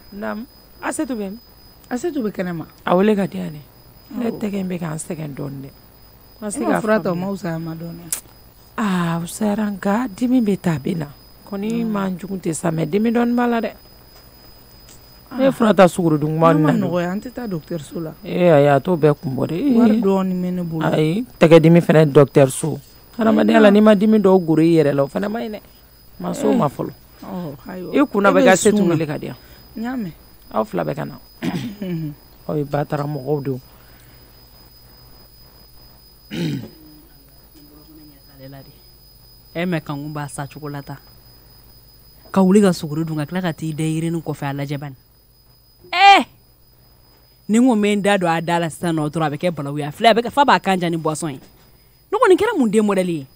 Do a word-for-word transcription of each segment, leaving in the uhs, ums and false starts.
Nam Asetu bem Asetu be kɛnɛma a wele ka di yan ne tɛgɛ in bɛ k'an sɛgɛn dɔɔnin dɛ ma se ka fura tɔ ma usaya ma dɔɔnin aa usayara nka dimi bɛ taa bɛ na kɔni man jugu tɛ sa mɛ dimi dɔɔnin b'a la dɛ ne fura ta sugoro dun kuma na nɔgɔya an tɛ taa dɔgɔtɔrɔso la ee ayi a t'o bɛɛ kun bɔ de wari dɔɔnin bɛ ne bolo ayi tɛgɛ dimi fana dɔgɔtɔrɔso hadamadenya la n'i ma dimi dɔw goro i yɛrɛ la o fana ma ɲi dɛ ma so ma fɔlɔ i kunna bɛ ka Asetu wele ka di yan n y'a mɛn aw fila bɛ ka na aw ye ba taara mɔgɔw don e mɛ kankun b'a sa cogo la ta ka wuli ka suguri dun ka tila ka t'i da yirinin kɔfɛ a lajɛ bani eh ni n ko mɛ n da don a da la sisan nɔ dɔrɔn a bɛ kɛ balawu ye a filɛ a bɛ kɛ fa b'a kan ja ni boisson ye ne kɔni kɛra mun den modèle ye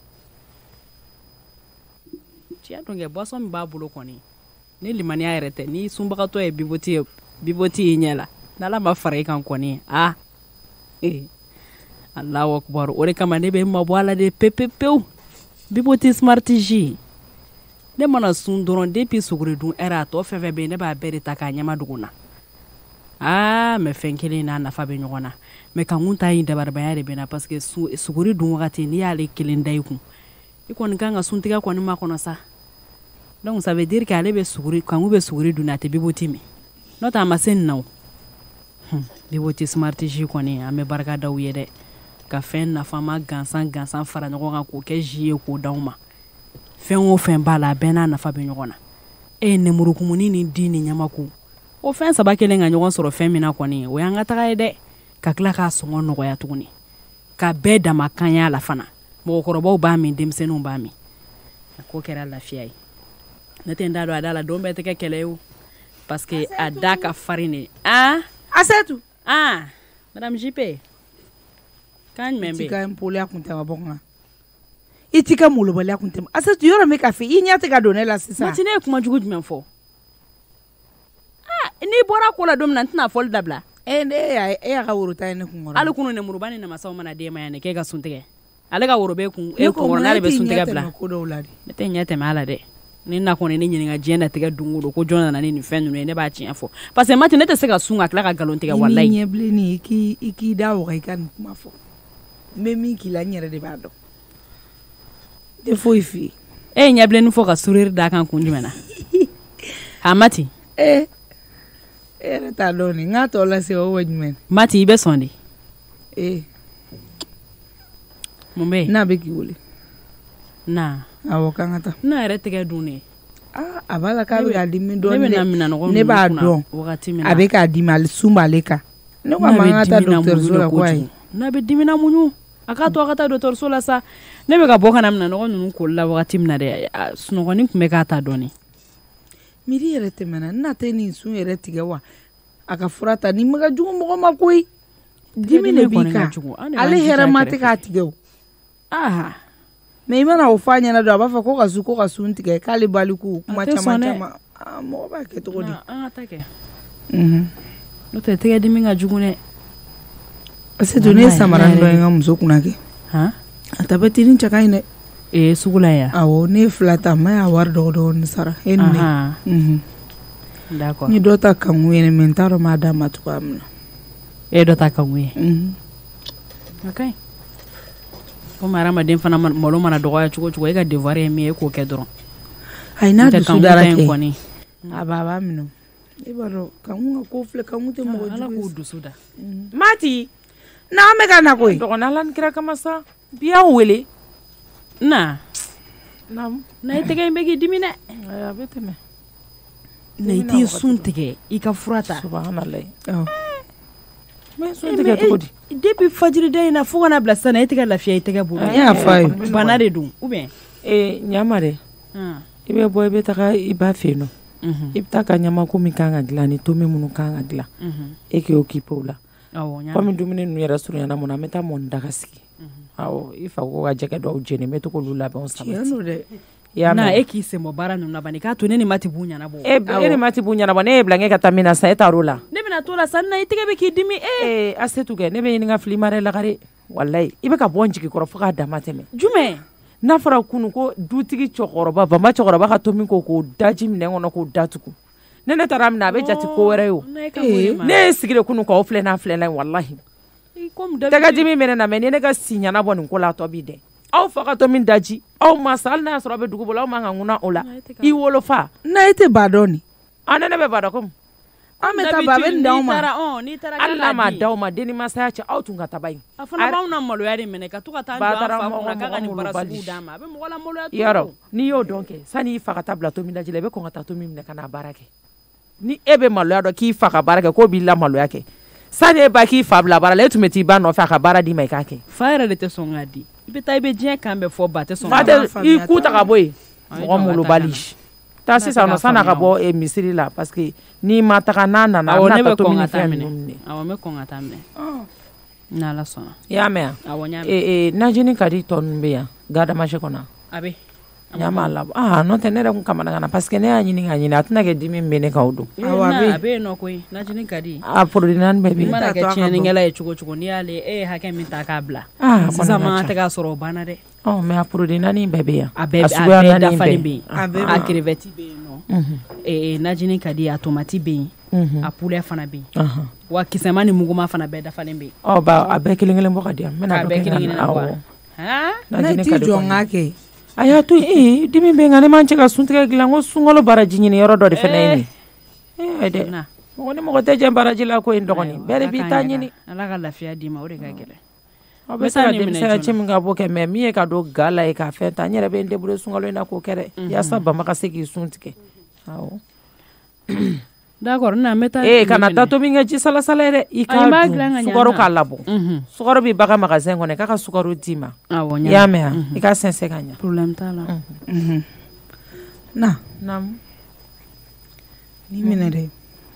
tiɲɛ don kɛ boisson min b'a bolo kɔni ni limaniya yɛrɛ tɛ ni sunbagatɔ ye biboti ye biboti ye ɲɛ la n'ala ma fara i kan kɔni ah eh Allahu akbar o de kama ne bɛ n mabɔ a la de pepepewu biboti smart J ne mana sun dɔrɔn depuis suguri dun heure a tɔ fɛn fɛn bɛ yen ne b'a bɛɛ de ta k'a ɲɛma dugu na aa mɛ fɛn kelen n'a nafa bɛ ɲɔgɔn na mɛ kankun ta yin dabaribaya de bɛ na parce que suguri dun wagati n'i y'ale kelen da i kun i kɔni kan ka suntigɛ kɔni ma kɔnɔ sa donc ça veut dire que ale bɛ suguri kankun bɛ suguri dun a tɛ biboti min n'o tɛ a ma se nin na o biboti smart J kɔni an bɛ barika da u ye dɛ ka fɛn nafama gansan gansan fara ɲɔgɔn kan k'o kɛ J ye k'o d'aw ma fɛn o fɛn b'a la a bɛɛ n'a nafa bɛ ɲɔgɔn na e ye nemurukumuni ni di ni ɲamaku o fɛn saba kelen ka ɲɔgɔn sɔrɔ fɛn min na kɔni o y'an ka taga ye dɛ ka tila k'a sɔngɔ nɔgɔya tuguni ka bɛɛ dama kanya la fana mɔgɔkɔrɔbaw b'a min denmisɛnninw b'a min a ko kɛra lafiya ye ne tɛ n da don a da la don bɛɛ tɛ kɛ kɛlɛ ye o parce que a da ka farin de ah Asetu ah madame J P kan jumɛn bɛ yen i t'i ka mpoliya kun tɛ ka bɔ kan i t'i ka molobaliya kun tɛ Asetu yɔrɔ min ka fɛ i ɲɛ tɛ ka don ne la sisan Mati ne ye kuma jugu jumɛn fɔ ah n'i bɔra ko la don min na n tɛna fɔli dabila e ne e y'a ka woro ta ye ne kun kɔrɔ hali kunu nemuruba ni namasaw mana den ma yan ne k'e ka suntigɛ ale ka woro bɛ kun e kun kɔrɔ n'ale bɛ suntigɛ bila ne tɛ ɲɛ tɛmɛ a la dɛ ni na kɔni ne ɲininka diɲɛ natigɛ don o don ko jɔn nana ni nin fɛn ninnu ye ne b'a tiɲɛ fɔ parce que Mati ne tɛ se ka sun ka tila ka nkalon tigɛ walayi i ni ɲɛbilenni i k'i i k'i da waga i ka nin kuma fɔ n bɛ min k'i la n yɛrɛ de b'a dɔn tɛ foyi f'i ye e ye ɲɛbilenni fɔ ka sourire d'a kan kun jumɛn na a Mati e e yɛrɛ t'a dɔn nin n k'a tɔ lase o wa jumɛn Mati i bɛ sɔn de ee mun bɛ yen n'a bɛ k'i wele na awɔ k'an ka taa n'a yɛrɛ tɛgɛ dun ne ah a b'a la k'a bɛ k'a dimi dɔɔnin ne bɛ na minɛnɔgɔ ne b'a dɔn wagati min na a bɛ k'a dimi ale sun b'ale kan ne ko a ma an ka taa dɔgɔtɔrɔso la ko ayi n'a bɛ dimina muɲu a k'a to a ka taa dɔgɔtɔrɔso la sa ne bɛ ka bɔ ka na minɛnɔgɔ ninnu koli la wagati min na dɛ sunɔgɔnin tun bɛ k'a ta dɔɔnin miiri yɛrɛ tɛmɛna n na tɛ nin sun yɛrɛ tigɛ wa a ka fura ta ni ma ka jugu mɔgɔ ma koyi dimi de b'i kan ale hɛrɛ ma tɛ k'a tigɛ o ah mɛ i mana o fɔ a ɲɛna dɔn a b'a fɔ ko ka sun ko ka sun tigɛ k'ale baliku kuma caman caman mɔgɔ b'a kɛ cogo di an ka ta kɛ n'o tɛ tɛgɛ dimi ka jugu dɛ Asetu ne ye samara dɔ ye n ka muso kunna kɛ a ta bɛ tinin cɛ ka ɲi dɛ ee sugu la yan awɔ ne ye fila ta n ma y'a wari dɔgɔ dɔɔni sara e ni ne d'accord n ye dɔ ta kankun ye mɛ n t'a dɔn n b'a d'a ma cogoya min na e ye dɔ ta kankun ye ok komi hadamaden fana malo mana dɔgɔya cogo cogo e ka devoir ye min ye e k'o kɛ dɔrɔn ayi n'a dusu dara kɛ a b'a b'a minɛ e b'a dɔn kankun ka ko filɛ kankun tɛ mɔgɔ jugu ye ala k'o dusu da Mati n'an bɛ ka na koyi dɔgɔnin ala ni kira kama sa bi y'aw wele na na na i tɛgɛ in bɛ k'i dimi dɛ a bɛ tɛmɛ na i t'i sun tigɛ i ka fura ta subhanallah mɛ sun tigɛ cogo di depuis fajirida in na fo kana bila sisan na e tɛ ka lafiya i tɛgɛ bolo n y'a fɔ a ye bana de don ou bien ee ɲama dɛ i bɛ bɔ i bɛ taga i ba fɛ yen nɔ i bɛ taa ka ɲamako min kan ka dilan ni tomi minnu kan ka dilan e k'i occupé o la komi dumuni ninnu yɛrɛ surunyana mun na an bɛ taa mɔni daga sigi awɔ i fa ko ka jɛgɛ dɔw jeni n bɛ to k'olu labɛnw sabati na e k'i sen bɔ baara ninnu na bani k'a to ne ni Mati b'u ɲɛnabɔ e ni Mati b'u ɲɛnabɔ ne ye bila n ka taa min na sisan e taar'o la ne bɛna t'o la sa na i tɛgɛ bɛ k'i dimi ee Asetu kɛ ne bɛ ɲininka fili ma dɛ lagare walayi i bɛ ka bɔ n jigi kɔrɔ fo k'a dama tɛmɛ jumɛn n'a fɔra kunun ko dutigi cɛkɔrɔba bama cɛkɔrɔba ka tomi ko k'o daji minɛn kɔnɔ k'o datugu ne ne taara min na a bɛ jate ko wɛrɛ ye o ne ye sigire kunu k'aw filɛ n'a filɛ la wallahi tɛgɛ dimi bɛ ne na mɛ ni ne ka si ɲana bɔ nin ko la a tɔ b'i dɛ aw fa ka tɔ min daji aw mansa hali n'a y'a sɔrɔ aw bɛ dugu bolo aw man ka ŋuna o la i wolofa na e tɛ ba dɔn ni a ne ne bɛ ba dɔn komi an bɛ taa ba bɛ nin d'aw ma hali n'a ma d'aw ma denni masaya cɛ aw tun ka taa ba in a fana b'anw na maloya de minɛ ka to ka taa jɔ an fa kunna k'a ka nin bara sugu d'a ma a bɛ mɔgɔ la maloya yɔrɔ n'i y'o dɔn kɛ sani i fa ka taa bila tomin daji la i bɛ kɔn ka taa tomin minɛ ka n'a baara kɛ ni e bɛ maloya dɔn k'i fa ka baara kɛ k'o b'i la maloya kɛ sani e ba k'i fa bila baara la e tun bɛ t'i ba nɔfɛ a ka baara d'i ma i k'a kɛ fa yɛrɛ de tɛ sɔn k'a di i bɛ taa i bɛ diɲɛ kan bɛɛ fɔ ba tɛ sɔn i ku ta ka bɔ yen mɔgɔ molobali taa sisan nɔ san'a ka bɔ misiri la parce que n'i ma taga n'a nana a bɛna taa tomin ni fɛn ninnu minɛ awɔ n bɛ kɔn ka taa minɛ ni Ala sɔnna i y'a mɛn awɔ n y'a mɛn ee najini ka di tɔ ninnu bɛ yan gadamache kɔnɔ a bɛ ɲa m'a labɔ ah n'o tɛ ne yɛrɛ kun kamana gana parce que ne y'a ɲini k'a ɲini a tɛna kɛ dimi bɛ ne kan o don a bɛ yen nɔ koyi najini ka di a produit naani bɛɛ bɛ yen i mana kɛ tiɲɛnikɛla ye cogo cogo n'i y'ale e ye hakɛ min ta k'a bila sisan man tɛ k'a sɔrɔ o banna dɛ ɔ mɛ a produit naani bɛɛ bɛ yan a bɛɛ dafalen bɛ yen a crevette bɛ yen nɔ ee najini ka di a tomati bɛ yen a poulet fana bɛ yen wa kisɛma ni muguma fana bɛɛ dafalen bɛ yen ɔ ba a bɛɛ kelen kelen bɔ ka di yan n bɛna dɔ kɛ na awɔ najini ka di jɔ n k'a kɛ a y'a to yen dimi bɛ n kan ne m'an cɛ ka suntigɛ dilan ko sunkalo baraji ɲini yɔrɔ dɔ de fana ye nin ee dɛ mɔgɔ ni mɔgɔ tɛ jɛ baraji la ko in dɔgɔnin bɛɛ de b'i ta ɲini Ala ka lafiya d'i ma o de ka gɛlɛn aw bɛ se ka denmisɛnya ci min ka bɔ kɛ mɛ min ye ka don ga la ye k'a fɛn ta n yɛrɛ bɛ n débrouiller sunkalo in na k'o kɛ dɛ yaasa bama ka se k'i sun tigɛ awɔ d'accord na n bɛ taa ee kana taa tobi kɛ ji salasala ye dɛ i k'a dun sukaro k'a labɔ sukaro b'i ba ka magasin kɔnɔ i k'a ka sukaro d'i ma i y'a mɛn wa i k'a sɛnsɛn ka ɲɛ problème t'a la na naamu ni minɛ dɛ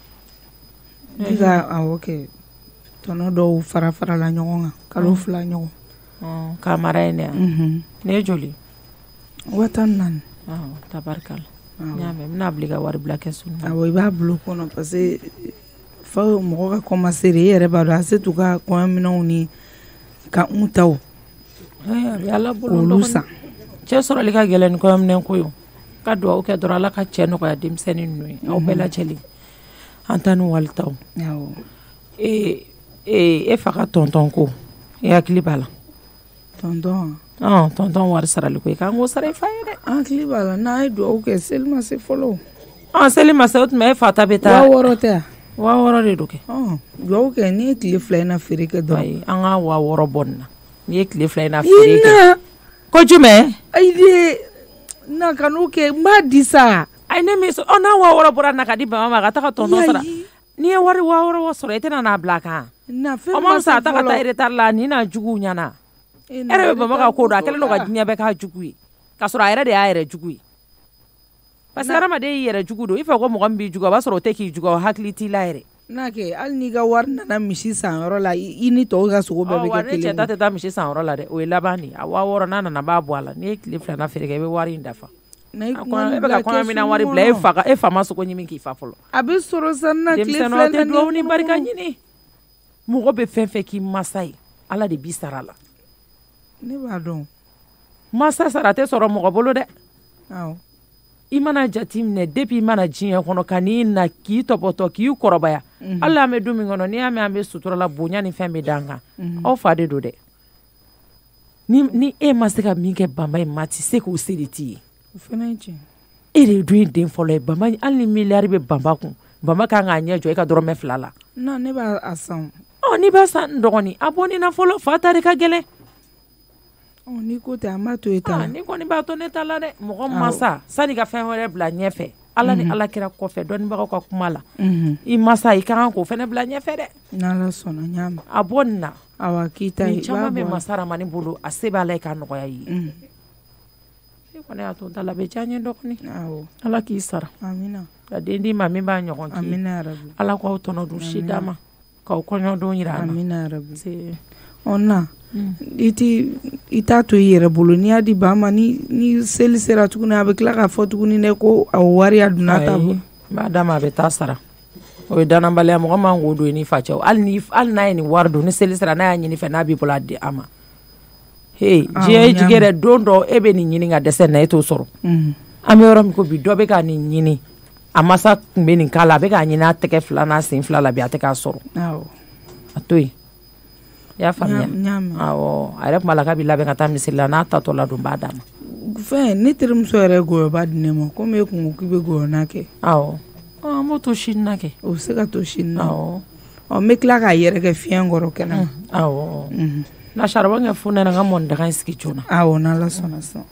i ka awɔ kɛ tɔnɔ dɔw fara farala ɲɔgɔn kan kalo fila ɲɔgɔn k'a mara yen dɛ ne ye joli wa tan naani tabarikala n y'a mɛn n bɛna bila i ka wari bila kɛsu la awɔ i b'a bila o kɔnɔ parce que fa mɔgɔ ka commencer de i yɛrɛ b'a dɔn a se t'u ka kɔɲɔminɛnw ni ka n taw a bɛ Ala bolo olu san cɛ sɔrɔli ka gɛlɛn ni kɔɲɔminɛn ko ye ka dugawu kɛ dɔrɔn Ala ka cɛ nɔgɔya denmisɛnnin ninnu ye aw bɛɛ lajɛlen an ta ni walitaw awɔ ee ee e fa ka tɔntɔn ko i hakili b'a la tɔntɔn ɔn tɔntɔn wari sarali ko i k'an k'o sara i fa ye dɛ an hakili b'a la n'a ye dugawu kɛ seli ma se fɔlɔ ɔn seli ma se o tuma e fa ta bɛ taa waa wɔɔrɔ tɛ yan waa wɔɔrɔ de don kɛ ɔn dugawu kɛ n'i ye tile fila in na feere kɛ dɔrɔn ayi an ka waa wɔɔrɔ bɔ nin na n'i ye tile fila in na feere kɛ ko jumɛn ayi de na ka n'o kɛ n b'a di sa ayi ne min sɔn ɔ n'a waa wɔɔrɔ bɔra na ka di bama ma ka taa ka tɔntɔn sara n'i ye wari waa wɔɔrɔ sɔrɔ i tɛna n'a bila a kan o ma fisa a ta ka taa retard la nin na juguw ɲɛna e yɛrɛ bɛ bama ka ko dɔn a kɛlen don ka diɲɛ bɛɛ k'a jugu ye k'a sɔrɔ a yɛrɛ de y'a yɛrɛ jugu ye parce que hadamaden y'i yɛrɛ jugu don i fɛ ko mɔgɔ min b'i jugu a b'a sɔrɔ o tɛ k'i jugu o hakili t'i la yɛrɛ n'a kɛ hali n'i ka wari nana misi san yɔrɔ la i ni tɔw ka sogo bɛɛ bɛ kɛ kelen ye cɛ ta tɛ taa misi san yɔrɔ la dɛ o ye laban de ye a waa wɔɔrɔ n'a nana b'a bɔ a la n'i ye tile filanan feere kɛ i bɛ wari in dafa e bɛ ka kɔɲɔminɛn wari bila e fa e fa ma sogo ɲimi k'i fa fɔlɔ a bɛ sɔrɔ san na tile fila denmisɛnninw tɛ duwawu ni barika ɲini mɔgɔ bɛ fɛn fɛn k'i masa ye Ala de b'i sara la ne b'a dɔn masa sara tɛ sɔrɔ mɔgɔ bolo dɛ awɔ i mana jate minɛ depuis i mana diɲɛ kɔnɔ ka n'i na k'i tɔpɔtɔ k'i kɔrɔbaya hali an bɛ don min kɔnɔ n'i y'a mɛn an bɛ sutura la bonya ni fɛn bɛ d'an kan aw fa de don dɛ ni ni e ma se ka min kɛ bamba in ma ti se k'o se de t'i ye o fana ye tiɲɛ e de ye du in den fɔlɔ ye bamba hali ni miliyari bɛ bamba kun bamba kan k'a ɲɛ jɔ e ka dɔrɔmɛ fila la non ne b'a a san ɔ n'i b'a san n dɔgɔnin a bɔ nin na fɔlɔ fa ta de ka gɛlɛn n'i ko tɛ an b'a to e ta la ni kɔni b'a to ne ta la dɛ mɔgɔ masa sani ka fɛn wɛrɛ bila ɲɛfɛ Ala ni Ala kira kɔfɛ dɔnnibagaw ka kuma la i masa i ka kan k'o fɛnɛ bila ɲɛfɛ dɛ n'Ala sɔnna n y'a mɛn a bɔ nin na awɔ k'i ta ye nin caman bɛ masa Ramani bolo a se b'a la i ka nɔgɔya i ye e kɔni y'a to n ta la a bɛ diya n ye dɔgɔnin awɔ Ala k'i sara amina ka den d'i ma min b'a ɲɔgɔn k'i ye amina yarabi Ala k'aw tɔnɔ dun si d'a ma k'aw kɔɲɔdon yira an na amina yarabi ɔ na i ti i t'a to i yɛrɛ bolo n'i y'a di ba ma ni ni seli sera tuguni a bɛ tila k'a fɔ tuguni dɛ ko a wari a donna ta bolo n b'a d'a ma a bɛ taa sara o ye dannabaliya mɔgɔ man k'o don i ni fa cɛ hali ni hali n'a ye nin wari don ni seli sera n'a y'a ɲini fɛ n'a b'i bolo a di a ma he diɲɛ ye jigin dɛ don dɔ e bɛ nin ɲini ka dɛsɛ na e t'o sɔrɔ an bɛ yɔrɔ min ko bi dɔ bɛ ka nin ɲini a masa tun bɛ nin k'a la a bɛ k'a ɲini a tɛgɛ fila n'a sen fila la bi a tɛ k'a sɔrɔ a to yen i y'a faamuya awɔ a yɛrɛ tuma la k'a bɛ labɛn ka taa misiri la n'a tatɔ la don b'a d'a ma fɛn ne terimuso yɛrɛ ye gɔyɔba di ne ma komi e kun ko k'i bɛ gɔyɔna kɛ awɔ an b'o to sini na kɛ o bɛ se ka to sini na awɔ ɔ n bɛ tila k'a yɛrɛ kɛ fiɲɛ kɔrɔ kɛnɛ ma awɔ na saraba kɛ fo nana n ka mɔni daga in sigi joona awɔ n'Ala sɔnna sisan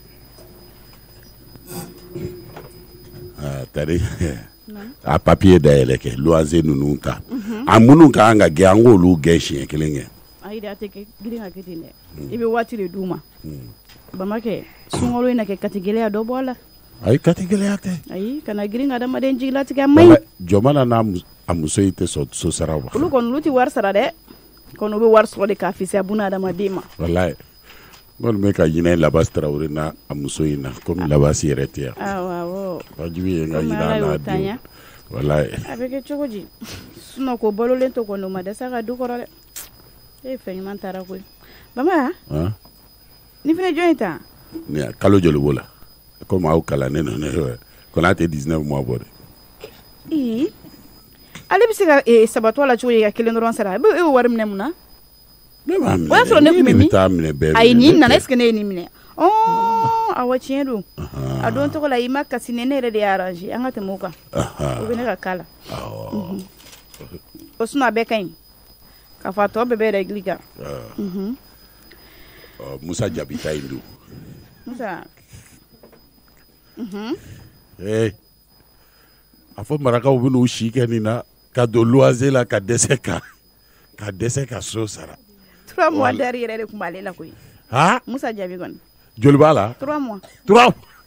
tari a papier dayɛlɛ kɛ loyer ninnu ta a minnu ka kan ka gɛn an k'olu gɛn siɲɛ kelen kɛ ayi de a tɛ girin ka kɛ ten dɛ i bɛ waati de d'u ma Bamakɛ sunkalo in na kɛ kati gɛlɛya dɔ bɔ a la ayi kati gɛlɛya tɛ ayi kana girin ka adamaden jigilatigɛ man ɲi jɔn n'a a muso yi tɛ sɔn so sara wa olu kɔni olu tɛ wari sara dɛ kɔni u bɛ wari sɔrɔ de k'a fisaya buna adamaden ma walayi n bɛ ka ɲinɛ Labasi Tarawele n'a a muso in na komi Labasi yɛrɛ tɛ yan awɔ awɔ wajibi ye n ka ɲinɛ a n'a den walayi a bɛ kɛ cogo di sinon ko balolen to kɔni o ma dɛsɛ ka du kɔrɔ dɛ e fɛn ɲuman taara koyi Bama ni fana jɔn in ta kalo joli b'o la komi aw kalannen don ne kɔni a tɛ dix-neuf mois bɔ dɛ ee ale bɛ se ka sabatɔ la cogo di ka kelen dɔrɔn sara e bɛ wari minɛ mun na ne b'a minɛ o y'a sɔrɔ ne tun bɛ min taa minɛ bɛɛ ayi nin nana est-ce que ne ye nin minɛ ɔɔ awɔ tiɲɛ don a don tɔgɔ la i ma kasi ne ne yɛrɛ de y'a arranger an ka tɛmɛ o kan o bɛ ne ka k'a la o sinon a bɛɛ ka ɲi k'a fɔ a tɔ bɛɛ bɛ règle kan Musa Jabi ta yin don Musa eh a fɔ marakaw bɛ n'u si kɛ nin na ka don loyer la ka dɛsɛ ka ka dɛsɛ ka so sara trois mois derrière yɛrɛ de tun b'ale la koyi Musa Jabi kɔni joli b'a la trois mois trois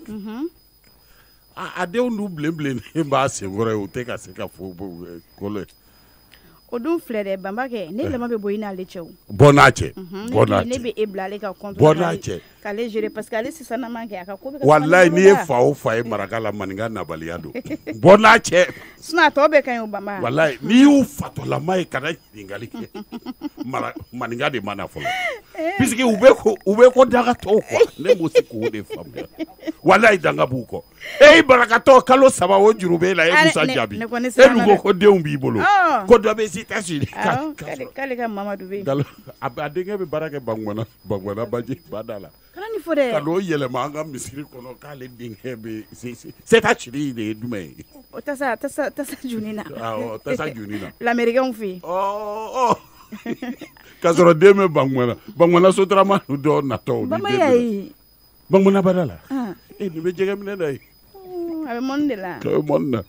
a denw dun bilen bilen b'a senkɔrɔ ye o tɛ ka se ka fɔ kolo ye o dun filɛ dɛ Banbakɛ ne lamɛn bɛ bɔ i n'ale cɛ o bɔ n'a cɛ bɔ n'a cɛ ne bɛ e bila ale ka compte bɔ n'a cɛ k'ale gérer parce que ale sisan na man kɛ a ka ko bɛ ka walayi n'i ye fa o fa ye maraka la maninka nabaliya don bɔ n'a cɛ sinon a tɔ bɛɛ ka ɲi o Banba walayi n'i y'u fatɔlama ye kana ɲininkali kɛ maninka de ma na fɔlɔ puisque u bɛ ko u bɛ ko dagatɔw quoi ne m'o se k'o de faamuya walayi danga b'u kɔ e barakatɔ kalo saba o juru bɛ e la e Musa Jabi e dun ko ko denw b'i bolo ko dɔ bɛ États-Unis k'ale ka Mamadu bɛ yen a denkɛ bɛ baara kɛ Bangwana Bangwana Baji bada la kana nin fɔ dɛ ka n'o yɛlɛma an ka misiri kɔnɔ k'ale denkɛ bɛ États-Unis de ye jumɛn ye o tasa tasa tasa juni na awɔ tasa juni na l'américain fɛ yen ɔ k'a sɔrɔ den bɛ Bangwana Bangwana Sotarama dɔ natɔ Bama y'a ye Bangwana bada la e nin bɛ jɛgɛ minɛ da ye a bɛ mɔni de la a bɛ mɔni na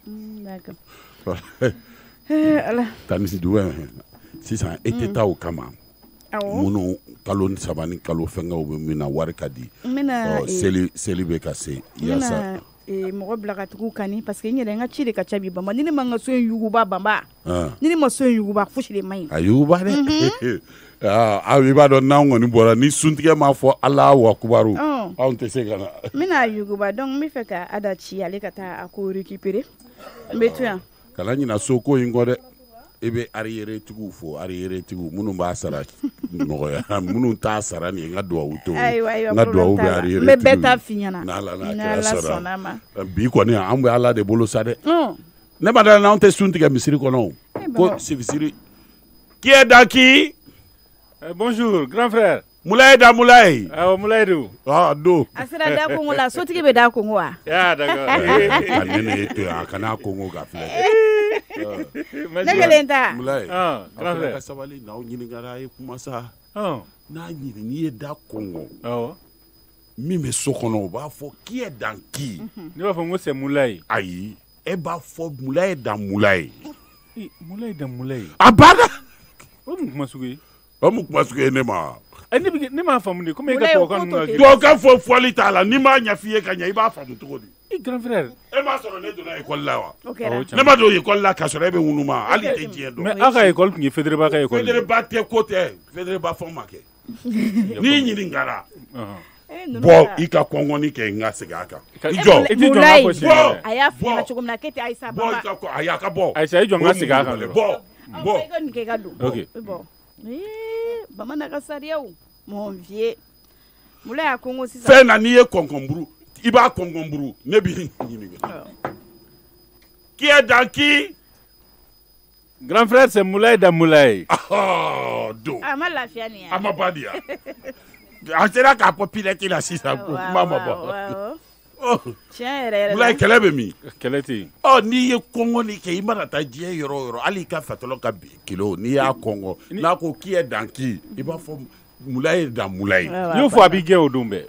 Tanisi Duwɛ sisan e tɛ taa o kama minnu kalo saba ni kalo fɛngɛw bɛ min na wari ka di seli seli bɛ ka se yaasa mɔgɔ bila ka tugu kani parce que n yɛrɛ n ka ci de ka ca bi Banba ni ne ma n ka so in yuguba Banba ni ne ma so in yuguba fosi de man ɲi a yuguba dɛ aw i b'a dɔn n'anw kɔni bɔra ni suntigɛ m'a fɔ Alahu akubaru anw tɛ se ka na n bɛna yuguba donc n bɛ fɛ ka Ada ci ale ka taa a ko récupérer n bɛ to yan kana ɲina so ko in kɔ dɛ i bɛ arrière tigiw fo arrière tigiw minnu b'a sara nɔgɔya minnu t'a sara nin ye n ka duwawu to n ka duwawu bɛ arrière tigiw n bɛ bɛɛ ta f'i ɲɛna n'Ala n'a kɛra sara bi kɔni an bɛ Ala de bolo sa dɛ ne ma dala n'anw tɛ sun tigɛ misiri kɔnɔ o ko sibisiri qui est dans qui bonjour grand frère Moulaye da Moulaye awɔ Moulaye do ah do a sera da Kongo la sotigi bɛ da Kongo wa ya d'accord ka ne ne to a kana Kongo ka filɛ ne kelen ta Moulaye ah grand frère ka sabali n'aw ɲininkara a ye kuma sa n'a ɲini n'i ye da Kongo awɔ min bɛ so kɔnɔ o b'a fɔ qui est dans qui ne b'a fɔ n ko c'est Moulaye ayi e b'a fɔ Moulaye da Moulaye Moulaye da Moulaye a banna o mun kuma sugu ye o mun kuma sugu ye ne ma ne bɛ ne m'a faamu de komi e ka tubabukan ninnu na tubabukan fɔ fɔli t'a la n'i m'a ɲɛ f'i ye ka ɲɛ i b'a faamu cogo di i grand frère e m'a sɔrɔ ne donna école la wa ne ma don école la k'a sɔrɔ e bɛ ŋunuma hali tɛ diɲɛ dɔn mais aw ka école tun ye Fédéreba ka école Fédéreba tɛ ko tɛ Fédéreba fɔ ma kɛ n'i ɲininkara bɔ i ka kɔngɔni kɛ n ka segin a kan i jɔ bɔ a y'a f'i ɲɛna cogo min na k'e tɛ Ayisa bɔ i ka kɔ ayi a ka bɔ Ayisa i jɔ n ka segin a kan bɔ bɔ i ka nin kɛ i ka don bɔ Bamanan ka sariyaw mon vieux Moulaye a Kongo sisan fɛn na n'i ye kɔnkɔnburu i b'a kɔnkɔnburu ne b'i ɲininka Qui est dans qui? Grand frère, c'est Moulay da Moulay. Oh, do. Ah, ma la fiani. Ah, ma badia. Ah, c'est là qu'à populaire qui l'a six à coup. Maman, oh. Tiens, elle Moulay, quelle est mi? Quelle est-il? Oh, ni ye Congo ni ke imara ta die yoro yoro. Ali ka fatolo ka bi kilo ni ya Congo. Na ko qui est dans qui? Il va faut Moulay dans Moulay. Il faut habiller au Doumbé.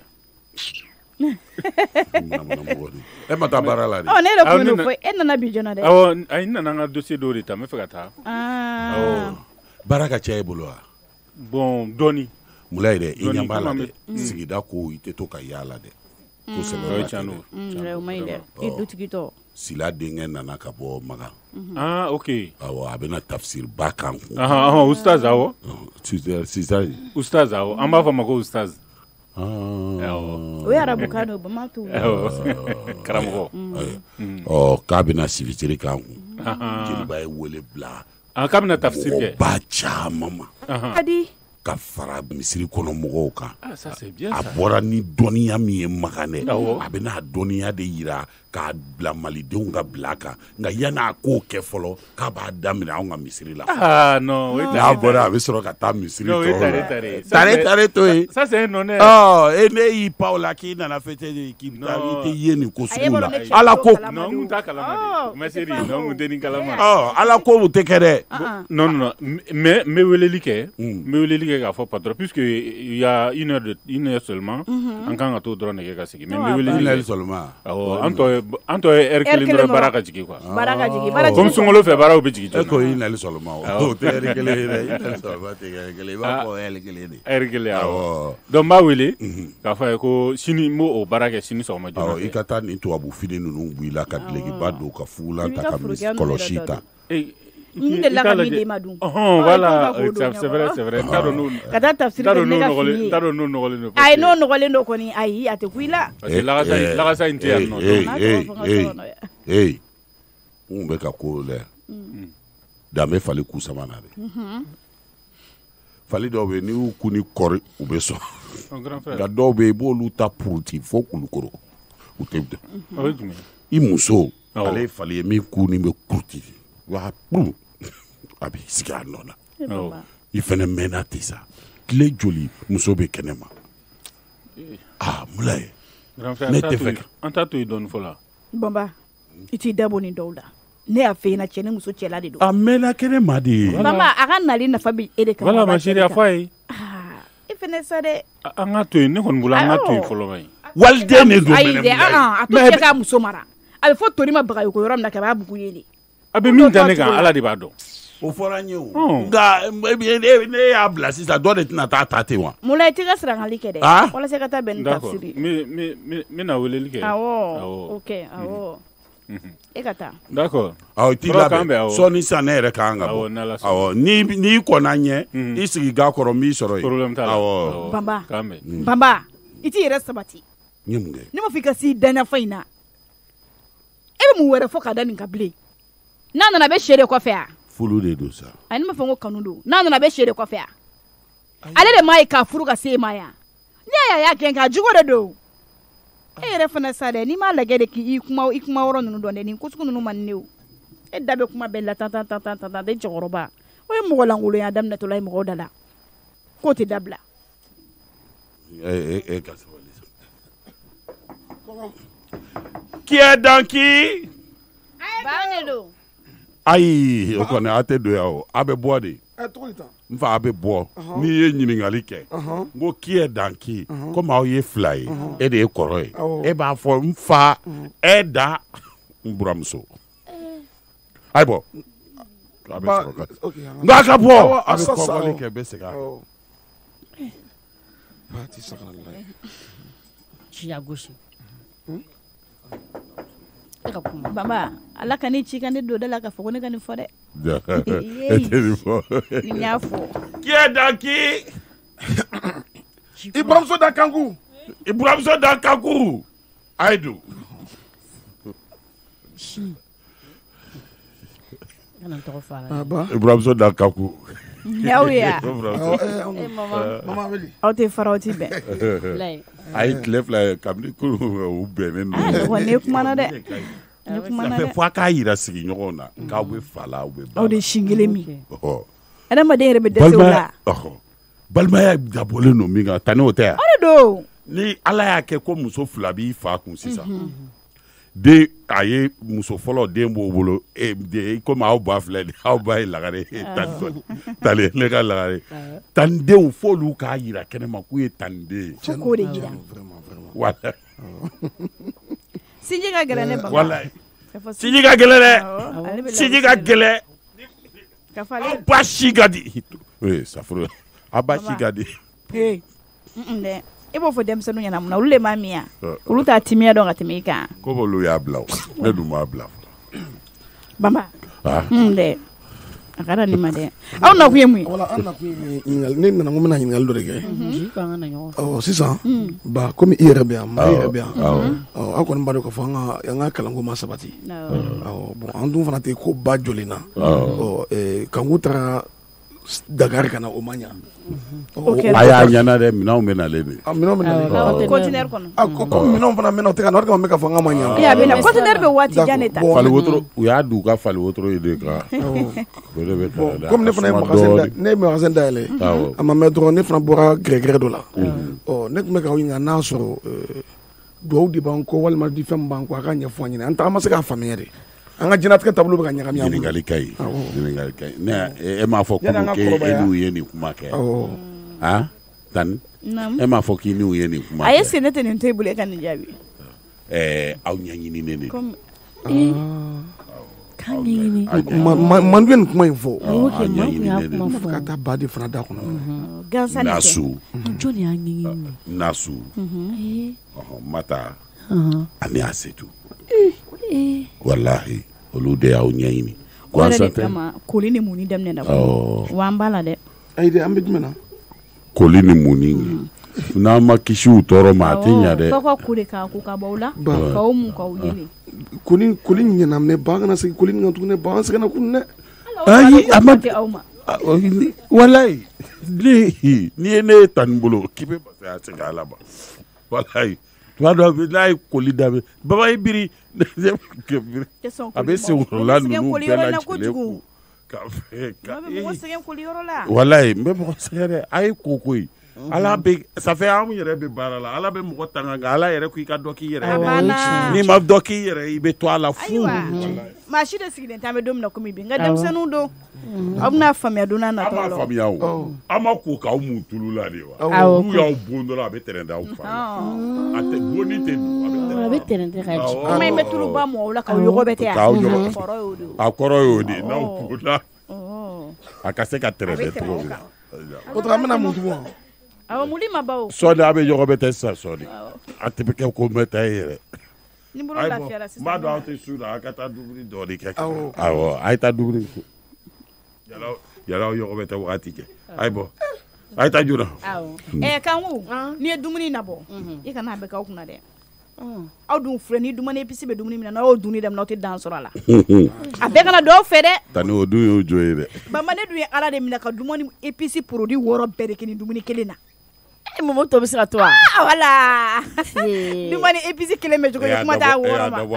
E mata barala ni. Oh, ne le kono foi. E nana bi jona de. Oh, ay nana nga dossier do reta me fekata. Ah. Oh. Baraka cha ebolo. Bon, Doni. Moulay de inyambala de. Sigida ko ite to ka yala de. Ko se lo chano. Mm, o mai de. Ki dutikito. Sila dingen nana ka bo maga. Ah, OK. Awo abena tafsir bakan. Ah, ah, ustaz awo. Sister, sister. Ustaz awo. Amba fa mako ustaz. Ah. O yara bukano ba matu. Karamogo. Oh, kabina sivitiri kan. Jeli bay wole bla. Ah, kabina tafsir ke. Ba cha mama. Adi. Ka fara misiri kono mogo kan. Ah, ça c'est bien ça. Abora ni doniya mi ye magane. Abena doniya de yira ka bla malidenw ka bla kan. Nga yana ko kɛ fɔlɔ k'a b'a daminɛ anw ka misiri la. Ah non, oui. N'a bɔra a bɛ sɔrɔ ka taa misiri tɔ. Non, tare tare. Tare tare to ye. Ça c'est un honneur. Oh, e ne y'i pan o la k'i nana fêter de k'i bɛ taa i tɛ ye nin ko sugu la. Ala ko. Non, n t'a kalama de. Merci non, n tɛ nin kalama. Oh, Ala ko o tɛ kɛ dɛ. Non non, mais mais weleli kɛ, mais weleli kɛ k'a fɔ patron puisque il y a une heure de une heure seulement. An kan ka to dɔrɔn de kɛ ka sigi. Mais weleli une heure seulement. Awɔ, an tɔ an tɔ ye heure kelen dɔrɔn baara ka jigin quoi. Baara ka jigin. Baara Comme sunkalo fɛ baaraw bɛ jigin. E ko une heure seulement. O tɛ heure kelen ye dɛ. Une heure seulement tɛ heure kelen. I b'a fɔ heure kelen de. Heure kelen awɔ. Donc n b'a wele k'a fɔ a ye ko sini n b'o baara kɛ sini sɔgɔma joona. Awɔ, i ka taa nin tubabu fini ninnu bɔ i la ka dulokiba don ka fugulan ta ka kɔlɔsi ta. N delila ka min d'e ma dun. Ɔhɔn voilà, c'est vrai c'est vrai. N t'a dɔn n'o. Ka taa tafsiri kɛ ne ka fini ye. N t'a dɔn n'o nɔgɔlen don. Ayi n'o nɔgɔlen don kɔni ayi a tɛ ku i la. Parce que lagasa lagasa in tɛ yan nɔ. Ee ee n bɛ ka ko lɛ danbe fali k'u sama na de. Fali dɔw bɛ yen n'i y'u kun ni kɔri u bɛ sɔn nka dɔw bɛ yen i b'olu ta puruti fo kulukoro u tɛ bɛn. I muso ale ye fali ye min kun ni bɛ kuruti wa kuru a b'i sigi a nɔ na i fana mɛnna ten sa tile joli muso bɛ kɛnɛ ma aa Moulay ne tɛ fɛ. An t'a to yen dɔɔni fɔlɔ. Bamba i t'i dabɔ nin dɔw la ne y'a fɛ yen na cɛ ni muso cɛla de don. A mɛnna kɛnɛ ma de. Bamba a ka nali nafa bɛ e de kan. Voilà ma chérie a fɔ a ye. I fana sa dɛ. An ka to yen ne kɔni bolo an ka to yen fɔlɔ ma ye. Waliden de don ayi dɛ a to cɛ k'a muso mara a bɛ fɔ tori ma bagayo ko yɔrɔ min na ka b'a bugu ye de. A bɛ min da ne kan Ala de b'a dɔn. O fɔra n ye o nka ne y'a bila sisan dɔ de tɛna taa ta ten wa. Moulay t'i ka sirangali kɛ dɛ walasa ka taa bɛn ni tafsiri. n bɛna weleli kɛ. Awɔ ok awɔ e ka taa. D'accord. Awɔ i t'i labɛn sɔɔni sisan ne yɛrɛ ka kan ka bɔ. Awɔ n'i kɔnna n ɲɛ i sigi ga kɔrɔ n b'i sɔrɔ yen. Problème t'a la. Awɔ. Bamba Bamba i t'i yɛrɛ sabati. N ye mun kɛ. Ne ma fɔ i ka s'i danɲafan in na e bɛ mun wɛrɛ fɔ ka da nin kan bilen n'a nana bɛ sɛ de kɔfɛ a. Fulu de don sa. Ayi ne ma fɔ n ko kanu don n'a nana bɛ sɛ de kɔfɛ a. Ale de m'a ye k'a furu ka se e ma yan ne y'a y'a kɛ nka jugu de don. E yɛrɛ fana sa dɛ n'i m'a lajɛ de k'i kuma i kuma yɔrɔ ninnu dɔn dɛ nin ko sugu ninnu man di ne o. E da bɛ kuma bɛɛ la tan tan tan tan tan tan de cɛkɔrɔba o ye mɔgɔ lankolonya daminɛtɔla ye mɔgɔw da la k'o tɛ dabila. E e ka sabali sa. Qui est dans qui? Ba ne don. Ayi o kɔni a tɛ don yan o a bɛ bɔ de. N fa a bɛ bɔ n'i ye ɲininkali kɛ n ko qui est dans qui komi aw ye fila ye e de ye kɔrɔ ye e b'a fɔ n fa e da n buramuso ayi bɔ a bɛ sɔrɔ ka n k'a ka bɔ a bɛ kɔkɔli kɛ bɛ segin a kan. Ci a gosi. Bamba Ala ka ni ci ka ne don da la ka fɔ ko ne ka nin fɔ dɛ. E tɛ nin fɔ. Nin y'a fɔ. Qui est dans qui? I buramuso da kanku. I buramuso da kanku. Ayidu. Kana tɔgɔ fɔ a la. I buramuso da kanku. Y'aw ye ya. Eh mama mama wele. Aw tɛ fara aw tɛ bɛn. A ye tile fila ye kabini kuru u bɛnnen don. Wa ne kumana dɛ. ça fait fois k'a yira sigi ɲɔgɔn na k'aw bɛ fa la aw bɛ ba la aw de sin kelen min ɔhɔ adamaden yɛrɛ bɛ dɛsɛ o la ɔhɔ balimaya dabɔlen don min kan tan n'o tɛ yan o de don ni ala y'a kɛ ko muso fila b'i fa kun sisan den a ye muso fɔlɔ den b'o bolo e den komi aw ba filɛ nin aw ba ye lagare tan tale ne ka lagare tan denw f'olu k'a yira kɛnɛma k'u ye tan den ye fo k'o de yira wala sinji ka gɛlɛn ne ba wala sinji ka gɛlɛn dɛ sinji ka gɛlɛn aw ba si ka di ee safuro aw ba si ka di ee dɛ i b'o fɔ denmisɛnninw ɲɛna mun na olu de m'a min yan olu t'a timiya dɔn ka tɛmɛ i kan ko olu y'a bila ne dun m'a bila bamba dɛ a ka da nin ma dɛ aw nakun ye mun ye wala an nakun ye ɲininkali ne nana ko n bɛna ɲininkali dɔ de kɛ ɔ sisan ba komi i yɛrɛ bɛ yan maa yɛrɛ bɛ yan aw kɔni b'a dɔn k'a fɔ an ka kalanko ma sabati bɔn an dun fana tɛ ko ba jɔlen na ɔ kanku taara Dakar kana o man ɲa a y'a ɲana dɛ minɛnw bɛ nalen de minɛnw bɛ nalen conteneur kɔnɔ ko minɛnw fana mɛna o tɛ ka na o de kama n bɛ ka fɔ n ka ma ɲa a bɛ na conteneur bɛ waati jan de ta fali wotoro u y'a d'u ka fali wotoro ye de kan o de bɛ kɛ dɛ komi ne fana ye magasin da ne ye magasin dayɛlɛ a ma mɛn dɔrɔn ne fana bɔra gɛrɛgɛrɛ dɔ la ɔ ne tun bɛ k'aw ɲininka n'a sɔrɔ duwawu de b'an kɔ walima di fɛn min b'an kɔ a ka ɲɛfɔ an ɲɛna an ta an ma se k'a faamuya de an ka jɛnatigɛ taabolo bɛ ka ɲagami an bolo ɲininkali ka ɲi ɲininkali ka ɲi ne e m'a fɔ ko e n'u ye nin kuma kɛ han Tani e m'a fɔ k'i n'u ye nin kuma kɛ a ye sen ne tɛ nin to i bolo e ka nin jaabi ɛɛ aw ɲɛɲininen de k'an ɲɛɲini mandu ye nin kuma in fɔ ok maa kun y'a kuma fɔ ka fɔ taa ba de fana da kɔnɔ gansan nin kɛ nasu jɔn y'a ɲɛɲini nasu mata ani asetu walahi olu de y'aw ɲɛɲini o yɛrɛ de kama koli ni muni daminɛ na wa an b'a la dɛ ayi de an bɛ jumɛn na koli ni muni n'an ma kisi u tɔɔrɔ ma a tɛ ɲa dɛ fɔ ka ko de k'a ko ka b'aw la k'aw mun k'aw yeli koli koli ɲɛna mɛ ba kana segin koli nin kan tuguni ba an sɛgɛnna kun dɛ ayi a ma aw ma walayi ne n'i ye ne ye Tani bolo k'i bɛ masaya segin ala ma walayi tuma dɔ n'a ye koli daminɛ baba ye biri a bɛ senkɔrɔla ninnu bɛɛ lajɛlen ko ka fɛ ka walayi n bɛ mɔgɔ sɛgɛn dɛ a ye ko ko ye ala bɛ safɛ anw yɛrɛ bɛ baara la ala bɛ mɔgɔ tanga nka ala yɛrɛ ko i ka dɔ k'i yɛrɛ n'i ma dɔ k'i yɛrɛ i bɛ to a la fu maa si de sigilen tɛ an bɛ don min na komi bi nka denmisɛnninw don aw bɛna faamuya don n'a nataw la an m'a faamuya o an ma ko k'aw mun tulu la de wa n'u y'aw bon dɔrɔn a bɛ tɛrɛn d'aw fa a tɛ bonni tɛ dun a bɛ tɛrɛn tɛ ka jigin kuma in bɛ tulu ba mɔgɔw la k'aw yɔgɔ bɛ tɛ yan a kɔrɔ y'o de n'aw bonna a ka se ka tɛrɛn tɛ cogo min na o tuma an bɛna mun tugun awɔ muli ma baw sɔɔni a bɛ ɲɔgɔn bɛ tɛ sisan sɔɔni a tɛ bɛ kɛ ko mɛ ta ye yɛrɛ ni bolo lafiyara sisan n b'a dɔn aw tɛ su la a ka taa dumuni dɔɔni kɛ awɔ a ye taa dumuni kɛ yala aw ɲɔgɔn bɛ tɛ wagati kɛ a ye bɔ a ye taa joona awɔ ɛɛ kanku n'i ye dumuni nabɔ i kana a bɛ k'aw kunna dɛ aw dun filɛ ni dumuni episi bɛ dumuni min na n'aw y'o dunni daminɛ aw tɛ dan sɔrɔ a la a bɛɛ kana dɔw fɛ dɛ Tani o dun y'o jɔ ye dɛ bama ne dun ye ala de minɛ ka dumuni episi produit wɔɔrɔ bɛɛ de kɛ nin dumuni kelen na e mɔmɔ tɔ bɛ se ka to a wala dumuni episi kelen bɛ cogo ye kuma t'a wɔɔrɔ ma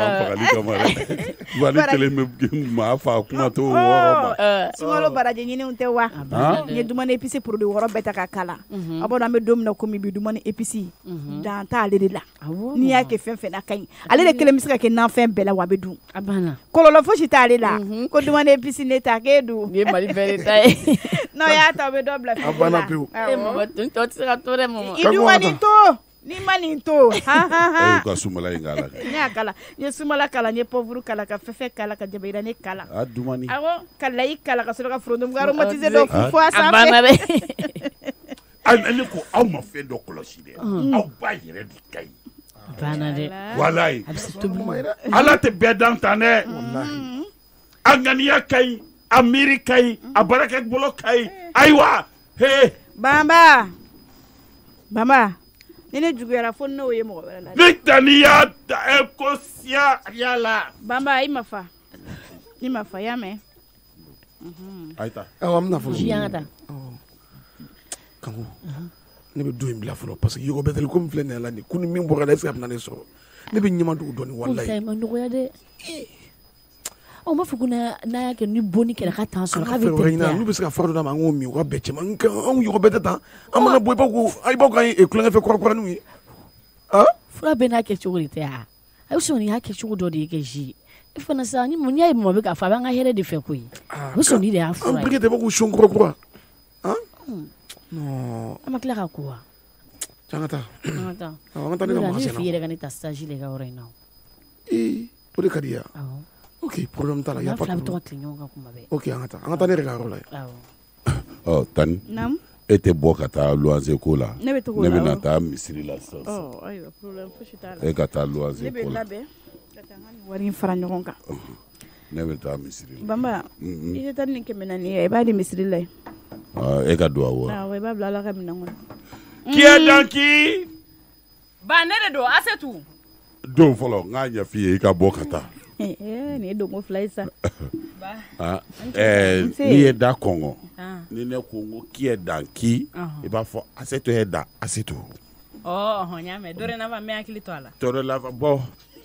dumuni kelen bɛ maa fa kuma t'o wɔɔrɔ ma sunkalo baraji ɲiniw tɛ wa n ye dumuni episi produit wɔɔrɔ bɛɛ ta ka kala a b'a dɔn an bɛ don min na komi bi dumuni episi dan t'ale de la n'i y'a kɛ fɛn fɛn na ka ɲi ale de kelen bɛ se ka kɛ nanfɛn bɛɛ la wa a bɛ dun kɔlɔlɔ fosi t'ale la ko dumuni episi ne ta k'e dun nin ye Mali bɛɛ de ta ye n'aw y'a ta aw bɛ dɔ bila a banna pewu e mɔmɔ tun tɔ tɛ se ka to dɛ mɔmɔ i dun ma nin to n'i ma nin to han han han e y'u ka sumala in k'a la ne y'a kala n ye sumala kala n ye pɔvuru kala ka fɛfɛ kala ka jabayirani kala a dumuni awɔ ka layi kala ka sɔrɔ ka foronto aromatiser dɔ funfun a a sanfɛ banna dɛ ne ko aw ma fɛn dɔ kɔlɔsi dɛ aw ba yɛrɛ de ka ɲi banna dɛ walayi a bɛ se tobili ma ala tɛ bɛɛ dan tan dɛ a ŋaniya ka ɲi a miiri ka ɲi a baarakɛ bolo ka ɲi ayiwa he banba banba ni ne juguyara fo n'o ye mɔgɔ wɛrɛ la ni Tani y'a da e ko siya yala banba i ma fa i ma fa y'a mɛn ayi ta awɔ an bɛna fɔ si yan ka taa kanku ne bɛ don in bila fɔlɔ parce que yɔgɔ bɛtɛli ko min filɛ nin ye la nin ko ni min bɔra la est-ce que a bɛna ne sɔrɔ ne bɛ ɲɛma dugu dɔɔni wallahi ko ma nɔgɔya dɛ o ma fɔ ko n'a y'a kɛ ni bonni kɛra ka tan sɔrɔ k'a bɛ tɛmɛ n'u bɛ se ka fara dɔ d'a ma an k'o min u ka bɛɛ cɛman anw yɔrɔ bɛɛ tɛ tan an mana bɔ i b'a ko i b'a ka kulonkɛ fɛ kɔrɔkɔrɔninw ye fura bɛɛ n'a kɛ cogo de tɛ a a bɛ sɔn nin y'a kɛ cogo dɔ de ye kɛ zi i fana sa ni mun y'a ye mɔgɔ bɛ k'a fɔ a b'an ka hɛrɛ de fɛ koyi o bɛ sɔn ni de y'a fura ye an bɛɛ tɛ bɔ k'u sɔn kura kura an ma tila ka ko wa an ka taa an ka taa an ka taa ne ka magasin na ne f'i yɛrɛ ka ne ta stage le ka yɔrɔ in na ee o de ka di yan ok problème t'a la y'a pas de problème ok an ka taa an ka taa ne yɛrɛ ka yɔrɔ la ɔ Tani e tɛ bɔ ka taa luwanse ko la ne bɛ bɛna taa misiri la sisan e ka taa luwanse ko la ne bɛ labɛn ka taa n ka nin wari in fara ɲɔgɔn kan ne bɛ taa misiri la Banba i tɛ taa ni kɛmɛ naani ye i b'a di misiri la e ka don awɔ awɔ i b'a bila Ala ka minɛn kɔnɔ qui est dans qui ba ne de don Asetu don fɔlɔ n k'a ɲɛf'i ye i ka bɔ ka taa nin ye donko fila ye sa n'i ye da kɔngɔ ni ne ko n ko qui est dans qui i b'a fɔ Asetu est dans Asetu ɔhɔn n y'a mɛn dorénavant n bɛ hakili to a la dorénavant bon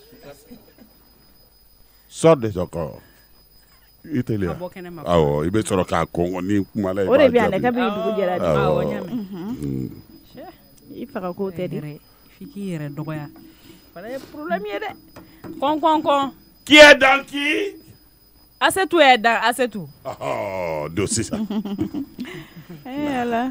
sors de ton corps i teliya awɔ i bɛ sɔrɔ k'a kɔngɔ ni kuma la i b'a jaabi o de bɛ yan dɛ kabini dugu jɛra de awɔ n y'a mɛn i faga ko tɛ de f'i k'i yɛrɛ dɔgɔya fana ye problème ye dɛ kɔn kɔn kɔn qui est dans qui Asetu est dans Asetu oh do sisan eh ala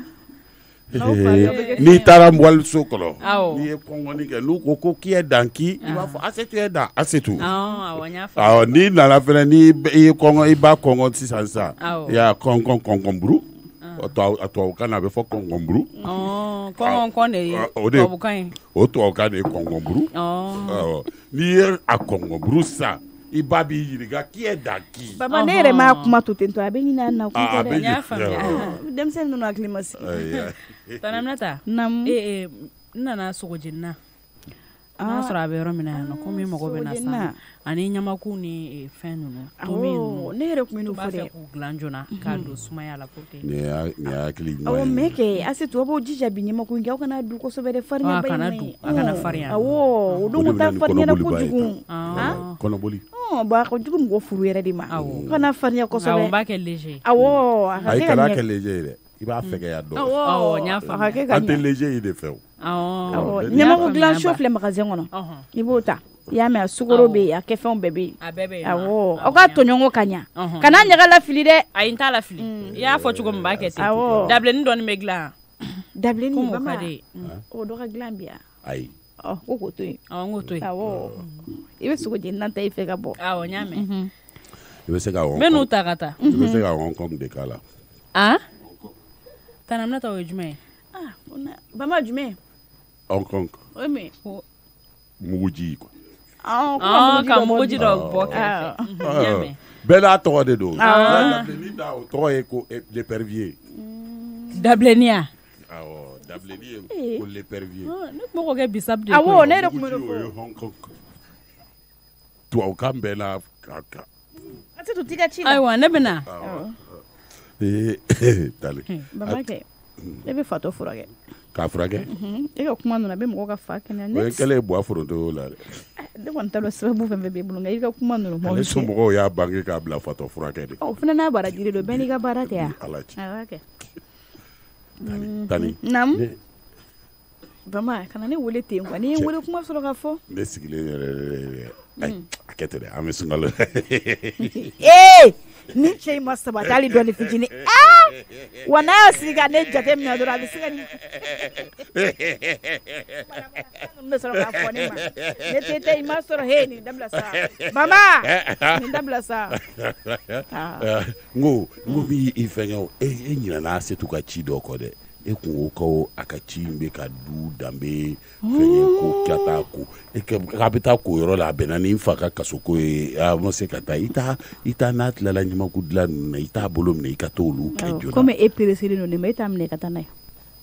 n'i taara waliso kɔnɔ n'i ye kɔngɔni kɛ n'u ko ko qui est dans qui i b'a fɔ Asetu est dans Asetu awɔ n'i nana fɛnɛ n'i ye kɔngɔ i b'a kɔngɔ sisan sisan i y'a kɔngɔ kɔngɔnburu a tubabukan na a bɛ fɔ kɔngɔnburu kɔngɔn de ye tubabukan ye o tubabukan de ye kɔngɔnburu awɔ n'i ye a kɔngɔnburu sisan i ba b'i ɲininka qui est dans qui Baba ne yɛrɛ m'a kuma to ten to a bɛ ɲini a na kun a tɛ bɛ dɛ n y'a faamuya denmisɛnnin ninnu hakili ma sigi Tani Aminata naamu ee n nana sogojeni na n'a sɔrɔ a bɛ yɔrɔ min na yan nɔ komi mago bɛ na sa ani ɲamaku ni fɛn ninnu tomi ninnu ne yɛrɛ tun bɛ n'o fɔ dɛ b'a fɛ k'u dilan joona k'a don sumaya la pour que nin y'a hakili ɲuman ye awɔ mais kɛ Asetu a b'o jija bi ɲamaku in kɛ aw kana dun kosɛbɛ dɛ farinya ba in ma ɲi a kana farinya awɔ o don ko taa farinya na kojugu kɔnɔboli bon a ka jugu mɔgɔ furu yɛrɛ de ma kana farinya kosɛbɛ awɔ n b'a kɛ léger awɔ a ye kana kɛ léger yɛrɛ i b'a fɛgɛya dɔn awɔ n y'a faamu an tɛ léger yi de fɛ o awɔ ɲamaku dilan so filɛ magasin kɔnɔ i b'o ta i y'a mɛn a sukaro bɛ yen a kɛfɛnw bɛɛ bɛ yen a bɛɛ bɛ yen awɔ aw ka tɔɲɔgɔn ka ɲa kana ɲaga lafili dɛ ayi n t'a lafili i y'a fɔ cogo min b'a kɛ ten dabilenni dɔɔni bɛ dilan dabilenni Bama o dɔ ka dilan bi yan ayi ɔ ko k'o to yen awɔ n k'o to yen awɔ i bɛ sogo jeni ta i fɛ ka bɔ awɔ n y'a mɛn i bɛ se ka wɔn n bɛ n'u ta ka taa i bɛ se ka wɔn kɔn de k'a la ah Tani Aminata o ye jumɛn ye ah Bama jumɛn Hong Kong o ye mun ye muguji quoi ka muguji dɔ bɔ kɛrɛfɛ bɛɛ n'a tɔgɔ de don dabilenni da o tɔgɔ ye ko l'épervier dabilenni ya awɔ dabilenni ye ko l'épervier ne tun bɛ k'o kɛ bisabu de ye awɔ ne yɛrɛ tun bɛ n'o fɔ Hong Kong tubabukan bɛɛ n'a ka kan Asetu t'i ka ci la ayiwa ne bɛ na Tali Baba kɛ ne bɛ fatɔ furakɛ k'a furakɛ e ka kuma ninnu a bɛ mɔgɔ ka fa kɛnɛya o ye kɛlen ye buwa foronto la dɛ ne kɔni t'a dɔn sababu fɛn fɛn b'i bolo nka i ka kuma ninnu ale somɔgɔw y'a bange k'a bila fatɔ furakɛ de o fana n'a baara jiri don bɛɛ n'i ka baara tɛ yan ala ci awɔ kɛ Tani naamu Bama kana ne wele ten quoi n'i ye wele kuma sɔrɔ ka fɔ ne sigilen yɛrɛ ayi a kɛ ten dɛ an bɛ sunkalo ee ni cɛ in ma sabati hali dɔɔni fitinin aa wa n'a y'a sigi ka ne jate minɛ dɔrɔn a bɛ se ka nin bɛ sɔrɔ k'a fɔ ne ma ne tɛ tɛ i ma sɔrɔ he nin dabila sa Bama nin dabila sa n ko n ko bi i fɛnkɛ o e e ɲinɛna Asetu ka ci dɔ kɔ dɛ e kun ko ko a ka ci bɛ ka du danbe fɛnkɛ ko k'a taa ko e k'a bɛ taa ko yɔrɔ la a bɛnna ni n fa ka kaso ko ye a ma se ka taa i t'a i t'a n'a tilala ɲamaku dilan ninnu na i t'a bolo minɛ i ka t'olu kɛ joona komi e pereselen don ne ma e t'a minɛ ka taa n'a ye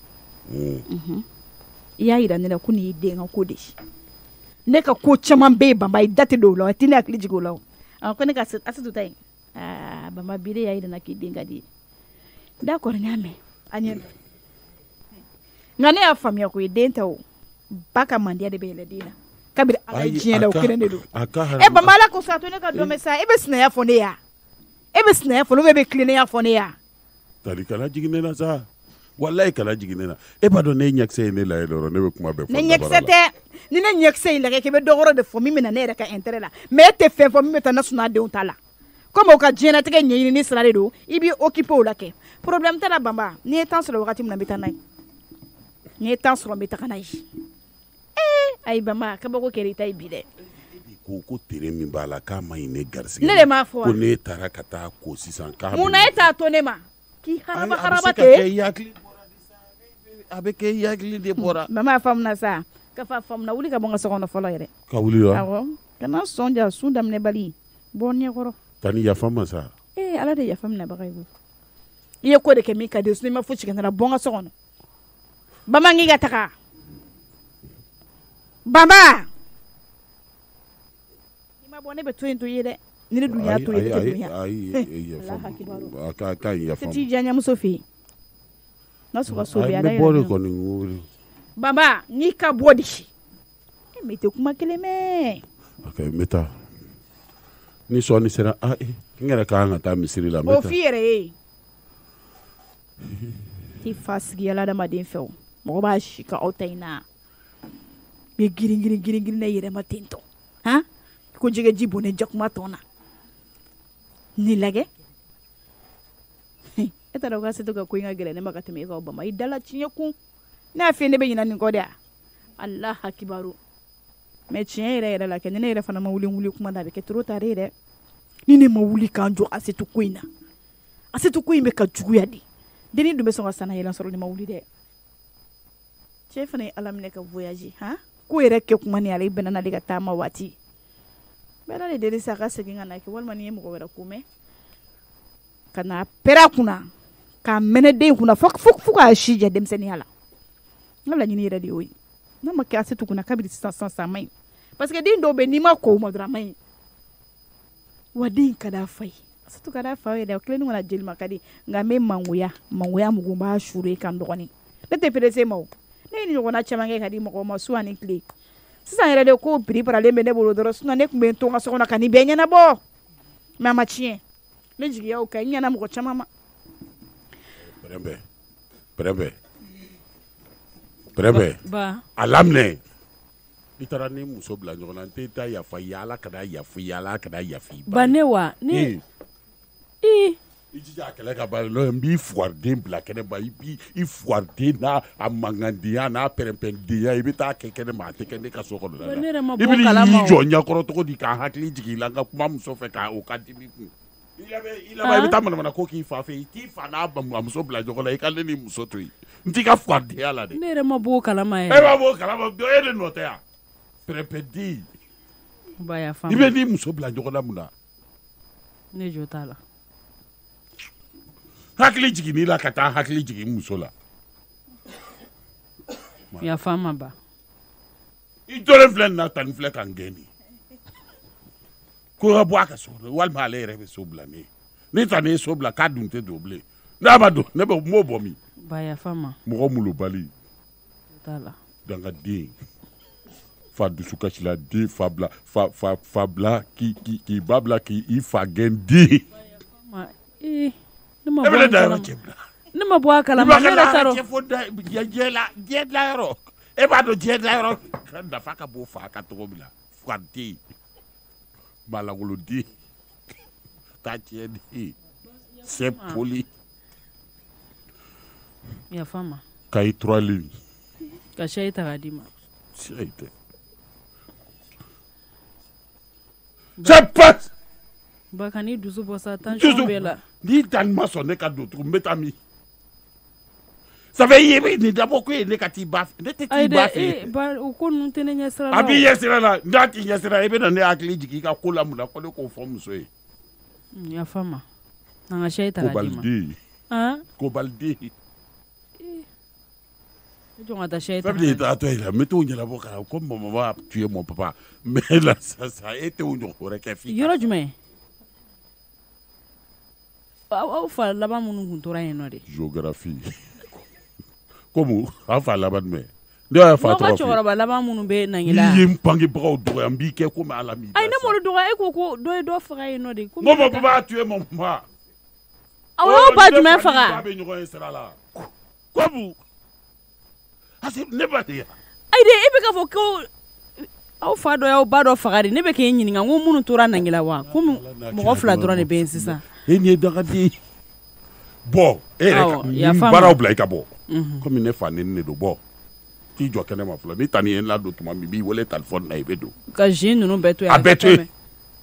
i y'a yira ne la ko nin y'i den ka ko de ye ne ka ko caman bɛ yen Bama i da tɛ don o la wa tɛ ne hakili jigin o la o ko ne ka Asetu ta yen aa Bama bi de y'a yira n na k'i den ka di ye d'accord n y'a mɛn a ɲɛ nka ne y'a faamuya ko ye den tɛ o ba ka mandiya de bɛ yɛlɛ den na kabiri ala diɲɛ la o kelen de don e bama ala ko sa to ne ka dɔn sa e bɛ sinaya fɔ ne ya e bɛ sinaya fɔ ne bɛ kilennenya fɔ ne ya tali kana jigin ne na sa wallahi kana jigin ne na e b'a dɔn ne ɲɛkisɛ ye ne la yɛrɛ ne bɛ kuma bɛɛ fɔ ne ɲɛkisɛ tɛ ni ne ɲɛkisɛ in lagɛ k'i bɛ dɔgɔrɔ de fɔ min bɛ na ne yɛrɛ ka intérêt la mais e tɛ fɛn fɔ min bɛ taa ne sunadenw ta la comme o ka diɲɛnatigɛ ɲɛɲini sira de don i b'i occupé o la kɛ problème tɛ la Bamba n'i ye temps sɔrɔ wagati min na n bɛ taa n'a ye n'i ye temps sɔrɔ n bɛ taga n'a ye ee ayi Bamba kabako kɛra i ta ye bi dɛ ko ko tere min b'a la k'a ma ɲi ne garisɛgɛ ne de m'a fɔ ko ne taara ka taa ko sisan k'a mun na e t'a to ne ma k'i haraba haraba ten a bɛ kɛ i hakili de bɔra Bamba faamuna sa ka fa faamuna wuli ka bɔ n ka so kɔnɔ fɔlɔ yɛrɛ ka wuli wa awɔ kana sɔn ja su daminɛ bali bɔ ɲɛkɔrɔ tani yafa ma sa ee ala de yafa minɛbaga ye i ye ko de kɛ min ka di i ma fosi kɛ bɔ n ka so kɔnɔ Bamba n k'i ka taga Bamba i ma bɔ ne bɛ to yen to i ye dɛ ni ne dun y'a to yen ne tɛ dun yan ayi a ka ka yafa tɛ t'i diya ɲamuso fɛ yen n'a sɔrɔ so bɛ ala yɛrɛ bɔ de kɔni wuli Bamba n'i ka bɔ de e mɛ tɛ kuma kelen mɛn ok n bɛ taa ni sɔɔni sera ah n yɛrɛ ka kan ka taa misiri la n bɛ taa o f'i yɛrɛ ye i fa sigi ala adamaden fɛ o mɔgɔ b'a si ka aw ta in na bɛ girin girin girin girin ne yɛrɛ ma ten tɔ han ko jɛgɛji bonnen jakuma tɔ na ni lagɛ e t'a dɔn k'a se to ka ko in ka gɛlɛn ne ma ka tɛmɛ e ka Bamba i dala tiɲɛ kun ne y'a f'i ye ne bɛ ɲina nin kɔ de wa Allah akibaru mais tiɲɛ yɛrɛ yɛrɛ la kɛ ni ne yɛrɛ fana ma wuli wuli kuma da a bɛ kɛ trop tard yɛrɛ ni ne ma wuli k'an jɔ Asetu ko in na Asetu ko in bɛ ka juguya de denni dun bɛ sɔn ka sana yɛlɛ sɔrɔ ni ma wuli dɛ cɛ fana ye ala minɛ ka voyage han ko yɛrɛ kɛ kuma ni ale bɛnna n'ale ka taama waati bɛɛ ala de deli sa a ka segin ka na kɛ walima ni ye mɔgɔ wɛrɛ ko mɛn ka na pɛrɛ a kunna k'a mɛnɛ den kunna fo fo k'a si jɛ denmisɛnninya la n ka laɲini yɛrɛ de y'o ye n'a ma kɛ Asetu kunna kabiri sisan sisan sisan a ma ɲi parce que den dɔw bɛ n'i ma kɔn o ma dɔrɔn a ma ɲi wa den ka d'a fa ye Asetu ka d'a fa ye dɛ o tilennen kɔnɔ jeli ma ka di nka n bɛ mangoya mangoya mugu n b'a suru kan dɔgɔnin ne tɛ perese ma o ne ye nin ɲɔgɔnna caman kɛ ka di mɔgɔw ma su ani tile sisan yɛrɛ de ko piri paralen bɛ ne bolo dɔrɔn sinon ne tun bɛ n to n ka so kɔnɔ ka nin bɛɛ ɲɛnabɔ mais a ma tiɲɛ ne jigiya o kan n ɲɛna mɔgɔ caman ma pɛrɛnbɛ pɛrɛnbɛ pɛrɛnbɛ a laminɛ i taara ni muso bila ɲɔgɔn na n tɛ taa yafa i ye ala kana yafa i ye ala kana yafa i ba ne wa ne i i jija a kɛlɛ ka ban n b'i fugariden bila kɛnɛ ma i b'i i fugariden n'a a mangandenya n'a pɛrɛnpɛndenya i bɛ taa kɛ kɛnɛ ma a tɛ kɛ ne ka so kɔnɔ la i bɛ n'i jɔ ɲɛkɔrɔ cogo di k'a hakili jigin i la n ka kuma muso fɛ k'a o ka dimi kun i laban i bɛ taa manamana ko k'i fa fɛ i t'i fa n'a muso bila ɲɔgɔn la i ka ne ni muso to yen n t'i ka fugadenya la dɛ ne yɛrɛ ma bɔ o kalama yɛrɛ e ma bɔ o kalama e de nɔ tɛ yan pɛrɛnpɛnden ba y'a i bɛ n'i muso bila ɲɔgɔn na mun na ne jo t'a la hakili jigin la ka taa hakili jigin muso la yafa ma ba i jɔlen filɛ nin na tan ni filɛ ka n gɛn nin ko ka bɔ a ka so walima ale yɛrɛ bɛ so bila ne ni ta ne ye so bila k'a dun tɛ don bilen n'a ma don ne bɛ m'o bɔ min ba yafa ma mɔgɔ mulobali t'a la dangaden fa dusukasila den fa bila fa fa fa bila k'i k'i ba bila k'i fa gɛn den ne ma bɔ a kalama ne ma bɔ a kalama ne yɛrɛ t'a dɔn diɲɛ la diɲɛ dilayɔrɔ e b'a dɔn diɲɛ dilayɔrɔ ka nafa ka bon fa ka cogo min na fugaden malangoloden ta tiɲɛ den c'est poli yafa ma ka i trois lignes ka sɛyi ta k'a d'i ma sɛyi tɛ c'est pas ba ka n'i dusu bɔ sa tension b'e la n'i ta ni ma sɔn ne ka don tugun n bɛ taa min ça fait i ye nin dabɔ ko ye ne ka t'i ba fɛ ne tɛ t'i ba fɛ o ko ninnu tɛ ne ɲɛsira la a b'i ɲɛsira la n'a t'i ɲɛsira i bɛ na ne hakili jigin i ka ko la mun na ko ne k'o fɔ muso ye yafa ma an ka sɛyi ta k'a d'i ma kobaliden kobaliden jɔn ka taa sɛyi ta fɛn min ye taa to yen la n bɛ t'o ɲɛnabɔ ka na ko maman b'a tuer mon papa mais là sisan e t'o ɲɔgɔn wɛrɛ kɛ f'i yɔrɔ jumɛn aw fa laban minnu tun tora yen nɔ de géographie komu aw fa laban jumɛn ne y'a fa tɔgɔ fɔ cɛkɔrɔba laban minnu bɛ nangila n'i ye n bangebagaw dɔgɔya n b'i kɛ komi ala m'i ayi ne m'olu dɔgɔya e ko ko dɔ ye dɔ faga yen nɔ de ko mon papa a tué mon papa awɔ ba jumɛn faga ba bɛ ɲɔgɔn ye sira la ko bu asi ne ba de ya ayi de e bɛ ka fɔ ko aw fa dɔ y'aw ba dɔ faga de ne bɛ k'e ɲininka n ko minnu tora nangila wa ko mɔgɔ fila dɔrɔn de bɛ yen sisan e nin ye dagaden bɔ e yɛrɛ ka baaraw bila i ka bɔ komi ne fa neni de don bɔ k'i jɔ kɛnɛ ma fɔlɔ ni tani ye n ladon tuma min b'i wele telefɔni na i bɛ don ka zi ninnu bɛɛ to yen a bɛɛ to yen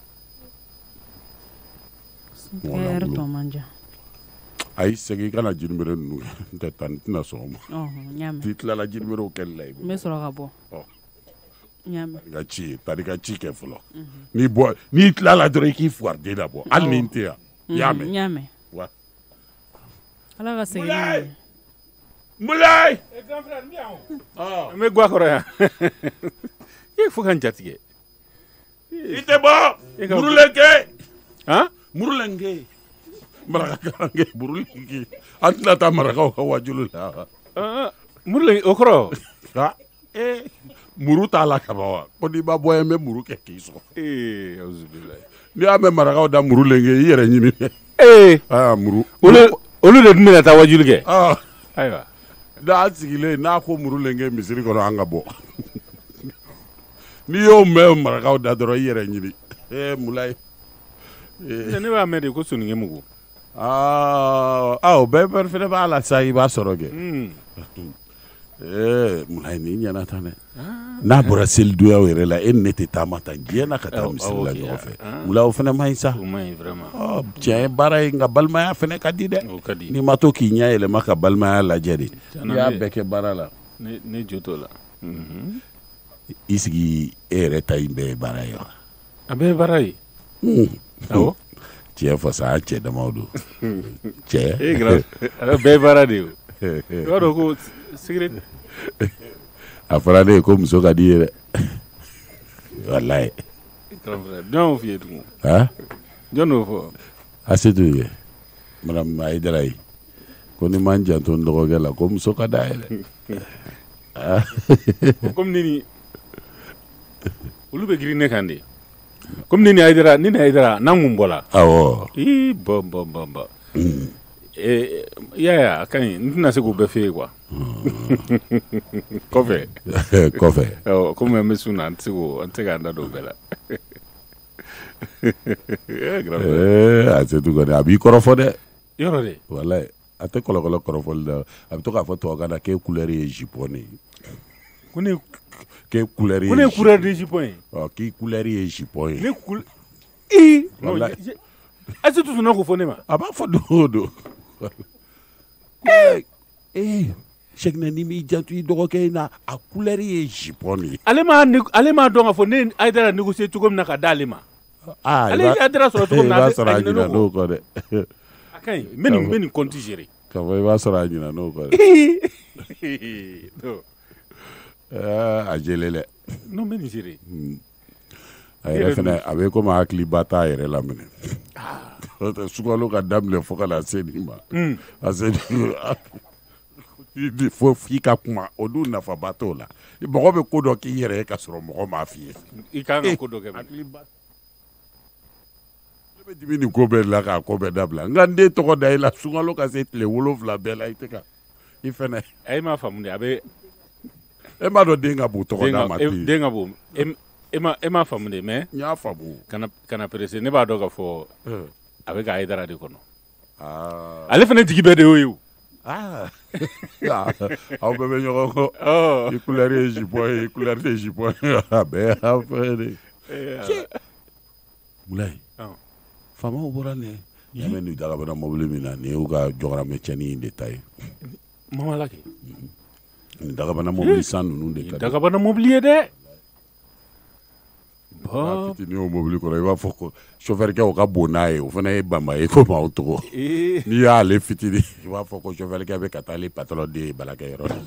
yɛrɛ tɔ man jan ayi segin i kana jinibere ninnu n tɛ taa n tɛna sɔn o ma n'i tilala jiniberew kɛli la i bɛ n bɛ sɔrɔ ka bɔ ka ci ye tari ka ci kɛ fɔlɔ n'i bɔ n'i tilala dɔrɔn i k'i fugariden la bɔ hali ni n tɛ yan i y'a mɛn n y'a mɛn ala ka segin Moulay Moulay n bɛ guwa kɔrɔ yan i fo ka n jatigɛ i tɛ bɔ murulenke murulenke marakakange murulenke an tɛna taa marakaw ka wajulu la murulenke o kɔrɔ muru t'a la kaba wa ko n'i ma bɔ yan n bɛ muru kɛ k'i sɔrɔ n'i y'a mɛn marakaw da murulenke i yɛrɛ ɲini dɛ muru olu de dun bɛna taa wajulu kɛ ayiwa n'a sigilen n'a ko murulenke misiri kɔnɔ an ka bɔ n'i y'o mɛn marakaw da dɔrɔn i yɛrɛ ɲini ee Moulay ne b'a mɛn de ko soninge mugu aa o bɛɛ fɛnɛ b'a la sa i b'a sɔrɔ kɛ ee Moulay nin ɲɛna tan dɛ n'a bɔra selidoyaw yɛrɛ la e ni ne tɛ taama tan diɲɛ na ka taa misiri la ɲɔgɔn fɛ Moulay o fɛnɛ man ɲi sa tiɲɛ ye baara ye nka balimaya fɛnɛ ka di dɛ n'i ma to k'i ɲɛ yɛlɛma ka balimaya lajɛ de n'i y'a bɛɛ kɛ baara la ne jo t'o la i sigi e yɛrɛ ta in bɛɛ ye baara ye wa a bɛɛ ye baara ye awɔ tiɲɛ fɔ sa an cɛ damaw don cɛ a bɛɛ ye baara de ye i b'a dɔn ko sigiri a fɔra ne ye ko muso ka di ye dɛ walayi jɔn y'o f'i ye tugun jɔn y'o fɔ Asetu ye madame Aïdara ye ko ni man janto n dɔgɔkɛ la ko muso ka d'a ye dɛ komi ne ni olu bɛ girin ne kan de komi ne ni Aïdara ne ni Aïdara n'an kun bɔra awɔ ii bɔn bɔn bɔn bɔn i y'a ye a ka ɲi n tɛna se k'o bɛɛ f'e ye kuwa kɔfɛ kɔfɛ komi an bɛ sun na an tɛ se k'o an tɛ se k'an da don o bɛɛ la Asetu kɔni a b'i kɔrɔfɔ dɛ yɔrɔ de walayi a tɛ kɔlɔkɔlɔ kɔrɔfɔli la a bɛ to k'a fɔ tubabukan na k'e couleur ye jupon ye ko ne k'e couleur ye ko ne couleur de jupon ye ɔ k'i couleur ye jupon ye ne couleur ii Asetu sɔnna k'o fɔ ne ma a b'a fɔ don o don ee Sɛkinɛ ni m'i janto i dɔgɔkɛ in na a couleur ye jupon ye ale m'a ale m'a dɔn k'a fɔ ne Aïdara négocier cogo min na ka d'ale ma ale Aïdara sɔrɔ cogo min na i b'a sɔrɔ a ɲina n'o kɔ dɛ a ka ɲi n bɛ nin n bɛ nin compte gérer ka fɔ i b'a sɔrɔ a ɲina n'o kɔ dɛ a jɛlen dɛ non n bɛ nin gérer a yɛrɛ fɛnɛ a bɛ komi hakiliba t'a yɛrɛ la minɛ sukalo ka daminɛ fo ka na se nin ma a se fo f'i ka kuma o dun nafaba t'o la mɔgɔ bɛ ko dɔ k'i yɛrɛ ye ka sɔrɔ mɔgɔ m'a f'i ye i kan ka ko dɔ kɛ ne bɛ dimi nin ko bɛɛ la k'a ko bɛɛ dabila n ka n den tɔgɔ da i la sunkalo ka se tile wolonfila bɛɛ la i tɛ ka i fɛnɛ e m'a faamu de a bɛ e m'a dɔn den ka bon tɔgɔ d'a ma ten den ka bon e ma e m'a faamu de mais n y'a faamu kana kana pressé ne b'a dɔn k'a fɔ a bɛ ka Aïdara de kɔnɔ ale fana jigi bɛɛ de y'o ye o aw bɛɛ bɛ ɲɔgɔn kɔ i couleur ye jupon ye i couleur tɛ jupon ye a bɛɛ y'a fɛ de Moulay faamaw bɔra ne ɲa mɛ nin dagabana mobili min na nin y'u ka jɔgɔramɛcɛni in de ta ye Mamalaki nin dagabana mobili san ninnu de ka di dagabana mobili ye dɛ a fitinin y'o mobili kɔrɔ i b'a fɔ ko chauffeur-kɛ o ka bon n'a ye o fana ye bama ye komi aw togo n'i y'ale fitinin i b'a fɔ ko chauffeur-kɛ bɛ ka taa ale patron den ye balakɛyɔrɔ la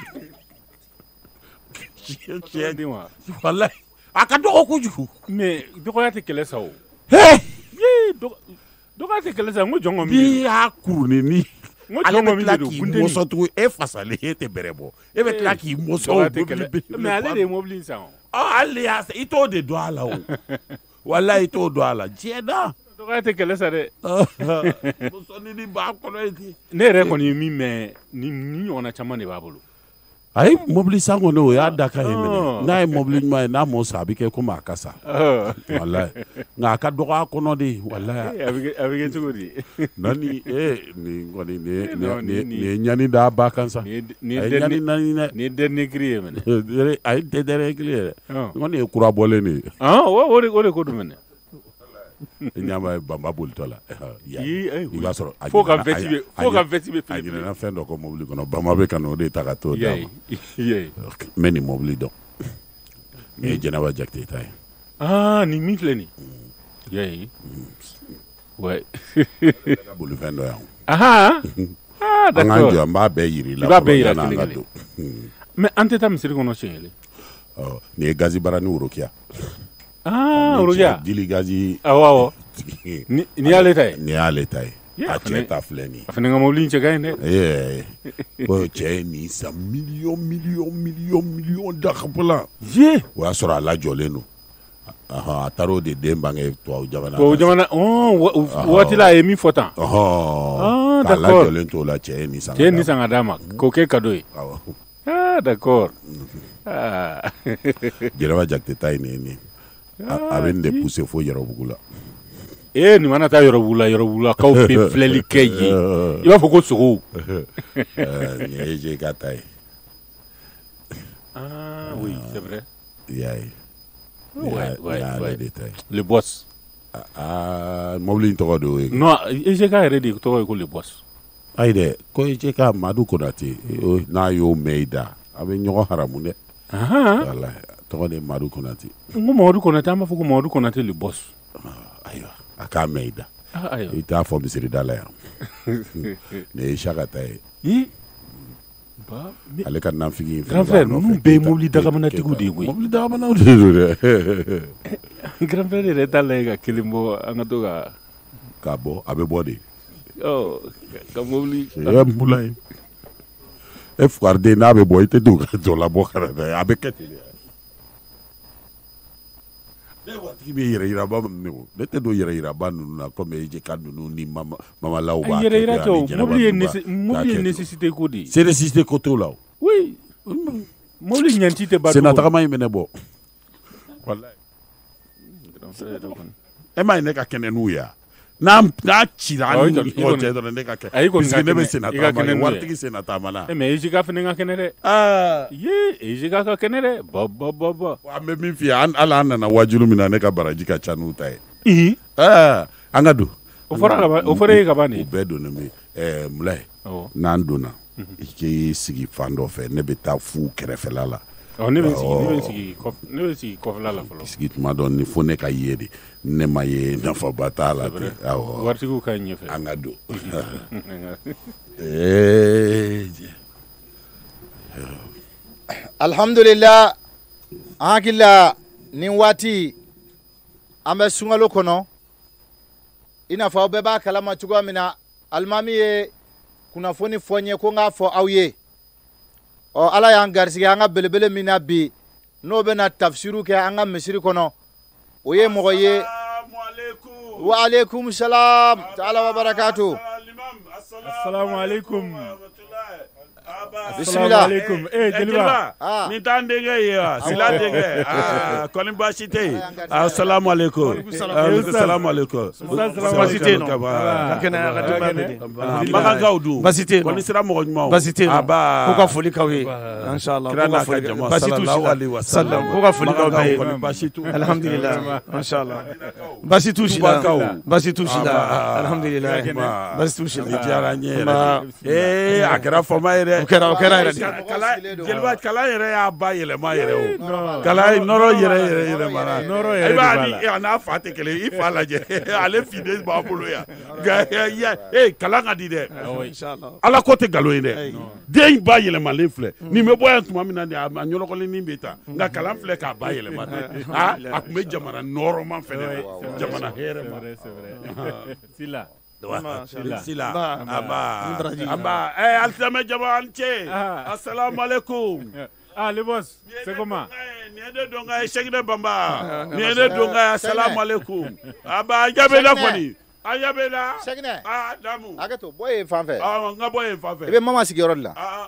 tiɲɛ den wa walayi a ka dɔgɔ kojugu mais dɔgɔya tɛ kɛlɛ sa o dɔgɔya tɛ kɛlɛ sa n ko jɔn kɔni n'i y'a kurunin ni ale bɛ tila k'i mɔsɔn tugun e fasalen e tɛ bɛrɛ bɔ e bɛ tila k'i mɔsɔn mais ale de ye mobili in san o ale y'a i t'o de dɔn a la o walayi i t'o dɔn a la diɲɛ na dɔgɔya tɛ kɛlɛ sa dɛ mɔsɔnni ni b'a kɔnɔ ye ten ne yɛrɛ kɔni ye min mɛn ni ni ɲɔgɔnna caman de b'a bolo ayi mobili san kɔni o y'a da ka ye minɛ n'a ye mobili ɲuman ye n'a m'o san a bɛ kɛ komi a ka sa walayi nka a ka dɔgɔ a kɔnɔ de walayi a bɛ kɛ cogo di nani ee nin kɔni nin ye ɲani da ba kan sa a ye ɲani naani dɛ nin ye dernier cri ye minɛ a ye tɛ dernier cri ye dɛ kɔni ye kura bɔlen de ye o de o de ko don minɛ ɲama ye banba bolitɔ la i b'a sɔrɔ fo ka vɛti bɛ fo ka vɛti bɛ a ɲinɛna fɛn dɔ kɔ mobili kɔnɔ banba bɛ ka na o de ta ka t'o d'a ma n bɛ nin mobili dɔn nin ye Jɛnɛba Jakite ta ye aa nin min filɛ nin yayi ouais bolifɛn dɔ yan ah ah d'accord an k'an jɔ an b'a bɛɛ yiri la i b'a bɛɛ yira kelen kelen mais an tɛ taa misiri kɔnɔ siɲɛ kelen nin ye gazi bara ni worokiya ah worokiya jili gazi awɔ awɔ ni y'ale ta ye ni y'ale ta ye a cɛ ta filɛ nin ye a fana ka mobili in cɛ ka ɲi dɛ ko cɛ ye nin san miliyɔn miliyɔn miliyɔn miliyɔn dakabɔla ye o y'a sɔrɔ a lajɔlen don a taara o de den bange tubabu jamana tubabu jamana waati la a ye min fɔ tan k'a lajɔlen t'o la cɛ ye nin san cɛ ye nin san ka d'a ma k'o kɛ cadeau ye ah d'accord Jɛnɛba Jakite ta ye nin ye nin a bɛ nin de pousser fo Yɔrɔbugu la ee nin mana taa Yɔrɔbugu la Yɔrɔbugulakaw bɛ filɛli kɛ yen i b'a fɔ ko sogow nin ye E G K ta ye ah oui c'est vrai i y'a ye ouais ouais ouais de ta ye le boss aa mobili in tɔgɔ de y'o ye non E G K yɛrɛ de tɔgɔ ye ko le boss ayi dɛ ko E G K Madu Konate n'a y'o mɛn i da a bɛ ɲɔgɔn haramu dɛ walayi tɔgɔ de ye Madu Konate n ko Mamadu Konate an b'a fɔ ko Mamadu Konate le boss ayiwa a k'a mɛn i da i t'a fɔ misirida la yan nin ye Isaka ta ye ale ka nanfigi in grand frère ninnu bɛɛ ye mobili dagaminatigiw de ye koyi mobili dagaminatigiw de don dɛ grand frère yɛrɛ t'a la ye ka kelen bɔ an ka to ka k'a bɔ a bɛ bɔ de ka mobili e mula ye e fugariden n'a bɛ bɔ i tɛ don ka jɔ labɔ kana dɛ a bɛ kɛ ten de ne waatigi bɛ yɛrɛ yiraba ninnu ne tɛ don yɛrɛ yiraba ninnu na komi E G K ninnu ni mamalaw b'a kɛ yɛrɛ yira tɛ o mobili ye mobili ye nécessité ko de ye c'est nécessité ko t'o la o oui mobili ɲanti tɛ ba senna tagama in bɛ ne bɔ walayi e ma ye ne ka kɛnɛ n'u ye n'a n'a cira an ni ɲɔgɔn cɛ dɔrɔn ne ka kɛ puisque ne bɛ senna tagama ye waritigi senna tagama na mais E G K fana ka kɛnɛ dɛ ye E G K ka kɛnɛ dɛ bɔ bɔ bɔ bɔ an bɛ min f'i ye hali an nana wajulu min na ne ka baraji ka ca n'u ta ye an ka don o fɔra ka ban o fɔra e ka ban de o bɛɛ donna min ɛɛ Mulaye n'an donna i k'i sigi fan dɔ fɛ ne bɛ taa fu kɛrɛfɛla la ne bɛ sigi ne bɛ sigi ne bɛ sigi kɔfɛla la fɔlɔ sigi tuma dɔ ni fo ne ka ye de ne ma ye nafaba t'a la ten awɔ waritigiw ka ɲɛ fɛ an ka don alhamdulillah an hakili la nin waati an bɛ sunkalo kɔnɔ i n'a fɔ aw bɛɛ b'a kalama cogoya min na alimami ye kunnafoni fɔ n ye ko n k'a fɔ aw ye ɔ ala y'an garisɛgɛ an ka belebele min na bi n'o bɛna tafsiru kɛ an ka misiri kɔnɔ o ye mɔgɔ ye wa alaikum salam ta'ala wa barakatuh assalamu alaikum bismillah alaikum eh jeliba ni tan denkɛ ye wa sila denkɛ ah kɔni baasi tɛ yen assalamu alaikum assalamu alaikum baasi tɛ yen nɔ ka kɛnɛ ka denbaya bɛɛ de bagankaw dun baasi tɛ yen nɔ kɔni sira mɔgɔ ɲumanw baasi tɛ yen nɔ aba ko ka foli k'aw ye inshallah kira n'a ka jama baasi t'u si la ko ka foli k'aw bɛɛ ye kɔni baasi t'u alhamdulillah inshallah baasi t'u si la baasi t'u si la alhamdulillah baasi t'u si la ni diyara n ye yɛrɛ ee a kɛra fama ye dɛ o kɛra o kɛra yɛrɛ de jeliba kalan yɛrɛ y'a ba yɛlɛma yɛrɛ o kalan nɔrɔ yɛrɛ yɛrɛ yɛlɛmana nɔrɔ yɛrɛ i b'a ni a n'a fa tɛ kelen i fa lajɛ ale fiden b'a bolo yan nka ee kalan ka di dɛ ala ko tɛ nkalon ye dɛ den ba yɛlɛmalen filɛ nin bɛ bɔ yan tuma min na a ɲɔlɔkɔlinin bɛ ta nka kalan filɛ k'a ba yɛlɛma a tun bɛ jamana nɔrɔman fɛnɛ na jamana hɛrɛ ma sila sila aba aba eh altame jaman che assalamu alaikum. Ah, le boss, c'est comment? Niende donga shegde bamba. Niende donga assalamu alaikum. Aba jabela koni. Ayabela. Shegde. Ah, damu. Agato boy fanfe. Ah, nga boy fanfe. Ebe mama sigiro la. Ah.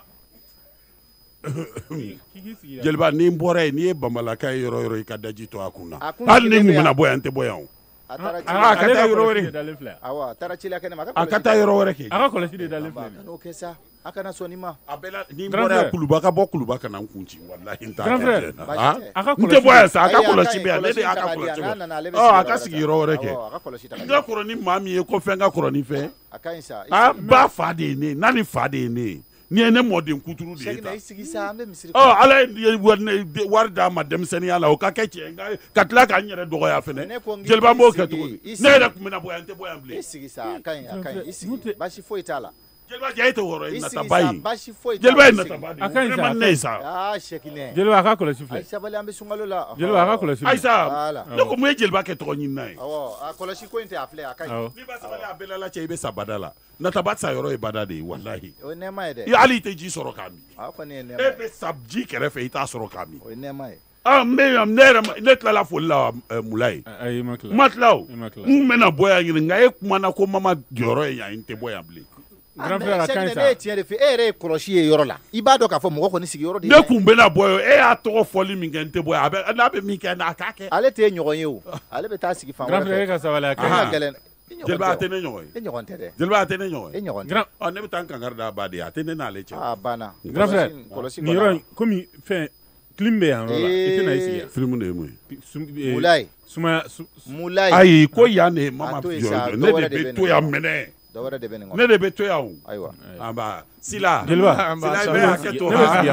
Jelba ni mbore ni bambala kay yoro yoro ka daji to akuna. Hal ni mu na boy ante boyan. Ah, kata yoro wore. Awa, tara chila kene maka. Akata yoro wore ke. Aka kola shide dalin fle. No kesa. Aka na so ni ma. Abela ni mbore kuluba ka bo kuluba kana nkunchi wallahi nta. Grand frère. Ah. Aka kola. Nte boya sa aka kola shibe ale de aka kola shibe. Oh, aka sigi yoro wore ke. Aka kola shita. Nga koroni mami e ko fenga koroni fe. Aka insa. Ah, ba fa de ne, nani fa de ne. Ni ene modin kuturu de ta. Oh, ala war da ma demseni ala o ka kece nga katla ka nyere dogo ya fene. Jelba mo ke to. Ne da kuma na boyante boyamble. Isigi sa kan akan isigi bashi foi tala. Jelba jaito woro ina tabai. Jelba ina tabai. Akan sa nesa. Ah, shekine. Jelba aka kola shifle. Aisha bale ambe sungalo la. Jelba aka kola shifle. Aisha. No ko mo jelba ke to nyina e. Awo, akola shi ko inte afle akan. Ni ba sa bale abela la chebe sabadala. Na tabatsa yoro e badade wallahi. O nema ede. Ya ali te ji soro kami. Ah, ko ne nema. E be sabji kere fe ita soro kami. O nema e. Ah, me am nera net la la folla mulai. Ay makla. Matlaw. Mena boya ngi nga e kuma na ko mama joro e ya inte boya bli. Grand frère akan sa. Ne tiere fe ere koloshi e yoro la. Ibado ka fo mo ko ni sigi yoro de. Ne kumbe na boyo e a to foli mi ngente boya abe na be mi ke na akake. Ale te nyogon ye o. Ale be ta sigi fa. Grand frère ka sa wala ka gelen. Jelba atene nyoy. E nyogon tede. Jelba atene nyoy. E nyogon. Grand. On ne tan kan garda badi atene na leche. Ah bana. Grand frère. Ni yoro komi fe klimbe an rola. Etena isi ya. Film ne mu. Mulai. Suma Mulai. Ai ko ya ne mama biyo. Ne de be to ya mene. Dawara de benin. Ne de be to ya o. Aiwa. Amba sila. Jelba. Sila be aketo.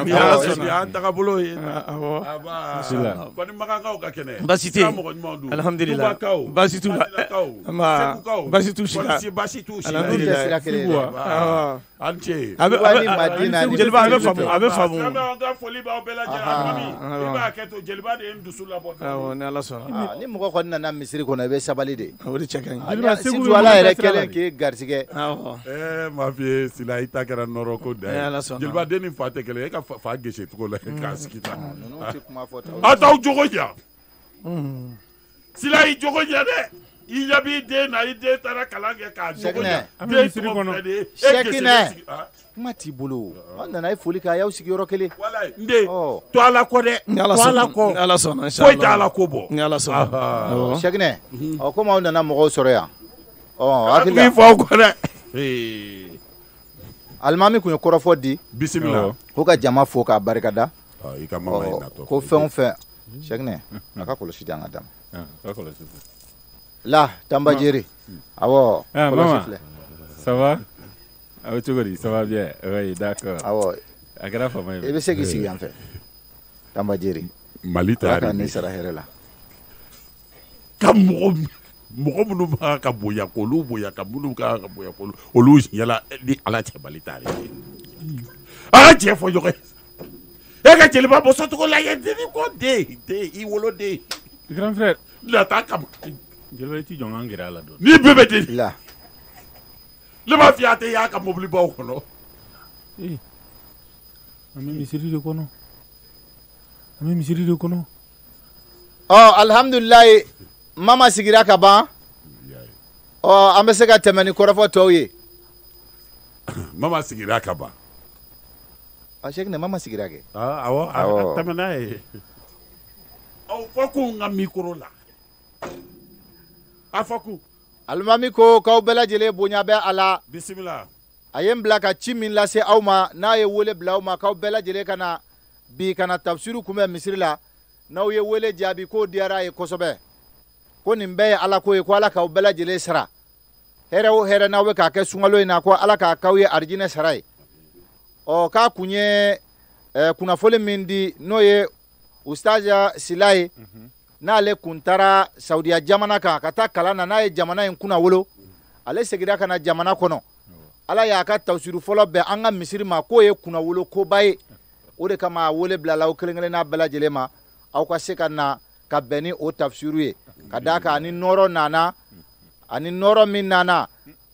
Ya anta bolo ye. Awo. Aba. Sila. Ko ni maka ka kene. Basite. Alhamdulillah. Basitu. Ma. Basitu shila. Basitu shila. Alhamdulillah. Ah. Anche. Abe Wani Madina ni. Jelba abe famu. Abe famu. Nga foli ba obela jara mami. Iba aketo jelba de ndusu la bo. Awo ne ala sona. Ah, ni mo ko na misiri ko na be sabali de. O de chekan. Jelba Si tu ala ere kelen ki garsige. Awo. Eh ma fie sila ita kera noro ko da. Jelba de ni fate kele ka fa geshe to ko la ka skita. Non ti kuma fota. Ata jogo ya. Sila i jogo ya de. I yabi de na i de tara kalange ka jogo ya. De misiri kono. Shekine. Mati bolo. On na foli ka ya usigi yoro kele. Wala nde. To ala ko de. To ala ko. Ala sona inshallah. Ko ta ala ko bo. Ni ala sona. Shekine. O ko ma on na mo soro ya. Oh, akila. Ki fo ko de. Eh. Almami kun korofo di. Bismillah. Ko ka jama fo ka barikada. Ah, i ka mama ina to. Ko fen fen. Shekine. Aka koloshi dan adam. Ah, aka koloshi. La tamba jeri. Awo. Ah, maman. Ça va? Ah, tu vois, ça va bien. Oui, d'accord. Awo. Agara fa mai. E be se ki sigi en fait. Tamba jeri. Malita Aka ni sara herela. Kam mo mo bunu ba ka boya ko lu boya ka bunu ka ka boya ko olu yala di ala che malita re. Ah, che fo yo ke. E ka chele ba bo so to ko la ye de ko de de I wolo de. Grand frère. La ta kam. Jelba ti jonga ngira la do. Ni bebe de. La. Le ma fiate ya ka mobili ba ko no. Eh. Ami misiri de kono. Ami misiri de kono. Oh, alhamdulillah. Mama sigira ka ban. Oh, ambe se ka temeni korofo to ye. Mama sigira ka ban. A shek ne mama sigira ke. Ah, awo, temena e. Au foku nga mikro la. Afoku. Almami ko kaw bela jele bonya be ala. Bismillah. Ayem bla ka chimin la se awma na ye wole bla awma kaw bela jele kana bi kana tafsiru kuma misri la na ye wole jabi ko diara e kosobe. Ko nimbe ala ko e ko ala kaw bela jele sara. Here o here na we ka ke sungalo ina ko ala ka kaw ye arjine sarai. O ka kunye eh, kuna fole mindi no ye ustaja silai mm -hmm. na ale kuntara Saudiya jamana ka kata kalana na ye jamana in kuna wolo ale segira kana jamana kono oh. Ala ya ka tawsiru folo be anga misiri ma ko ye kuna wolo ko baye o de kama wole blala o kelengele na bela jelema au ka se kana ka beni o tafsiru ye kadaka ani noro nana ani noro min nana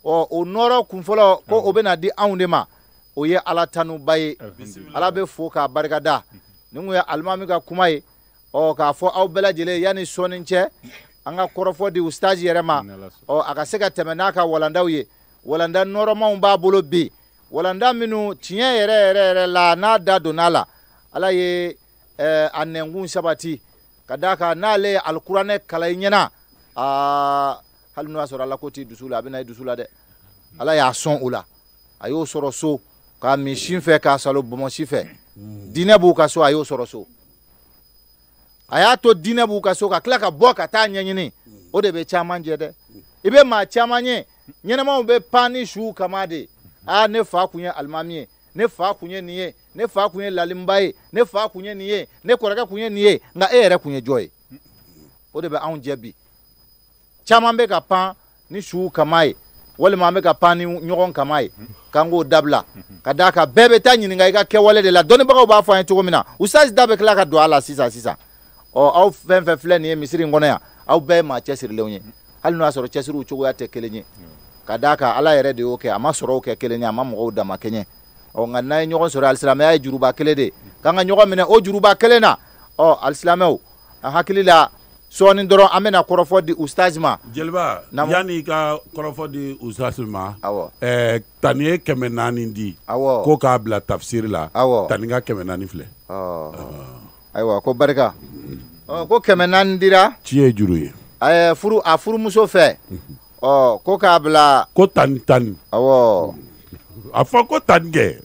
ɔ o nɔrɔ kun fɔlɔ ko o bɛna di anw de ma o ye ala tanuba ye ala bɛ fo k'a barikada ni kun ye alimami ka kuma ye ɔ k'a fɔ aw bɛɛ lajɛlen yanni sɔɔni cɛ an ka kɔrɔfɔ di ustazi yɛrɛ ma ɔ a ka se ka tɛmɛ n'a ka walandaw ye walanda nɔrɔmanw b'a bolo bi walanda minnu tiɲɛ yɛrɛ yɛrɛ yɛrɛ la n'a da donna la ala ye a nɛnkun sabati ka d'a kan n'ale ye alikuranɛ kalan i ɲɛna aa hali n'o y'a sɔrɔ ala ko t'i dusu la a bɛ na i dusu la dɛ ala y'a sɔn o la a y'o sɔrɔ so k'a min sin fɛ k'a salo bɔnmɔsi fɛ diinɛ b'u ka so a y'o sɔrɔ so a y'a to diinɛ b'u ka so ka tila ka bɔ ka taa ɲɛɲini o de bɛ caman jɛ dɛ i bɛ maa caman ye ɲɛnɛmaw bɛ pan ni su kama de aa ne fa kun ye alimami ye ne fa kun ye nin ye ne fa kun ye lalimba ye ne fa kun ye nin ye ne kɔrɔkɛ kun ye nin ye nka e yɛrɛ kun ye jɔ ye o de bɛ anw jɛ bi caman bɛ ka pan ni su kama ye walima an bɛ ka pan ni ɲɔgɔn kama ye k'an k'o dabila ka d'a kan bɛɛ bɛ taa ɲininka i ka kɛwale de la dɔnnibagaw b'a fɔ an ye cogo min na ustazi da bɛ tila ka don a la sisan sisan ɔ aw fɛn fɛn filɛ nin ye misiri in kɔnɔ yan aw bɛɛ ye maa cɛsirilenw ye hali n'o y'a sɔrɔ cɛsiriw cogoya tɛ kelen ye ka d'a kan ala yɛrɛ de y'o kɛ a ma sɔrɔw kɛ kelen ye a ma mɔgɔw dama kɛɲɛ ɔ nka n'an ye ɲɔgɔn sɔrɔ alisilamɛya ye juruba kelen de k'an ka ɲɔgɔn minɛ o juruba kelen na ɔ alisilamɛw a hakili la sɔɔni dɔrɔn an bɛna kɔrɔfɔ di ustazi ma jeliba yanni i ka kɔrɔfɔ di ustazi ma ɛɛ tani ye kɛmɛ naani di ko k'a bila tafsiri la tani ka kɛmɛ naani filɛ ayiwa ko barika ko kɛmɛ naani dira ci ye juru ye ɛɛ furu a furumuso fɛ ɔ ko k'a bila ko tani tani awɔ a fɔ ko tani kɛ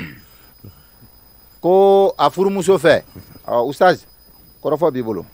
ko a furumuso fɛ ɔ ustazi kɔrɔfɔ b'i bolo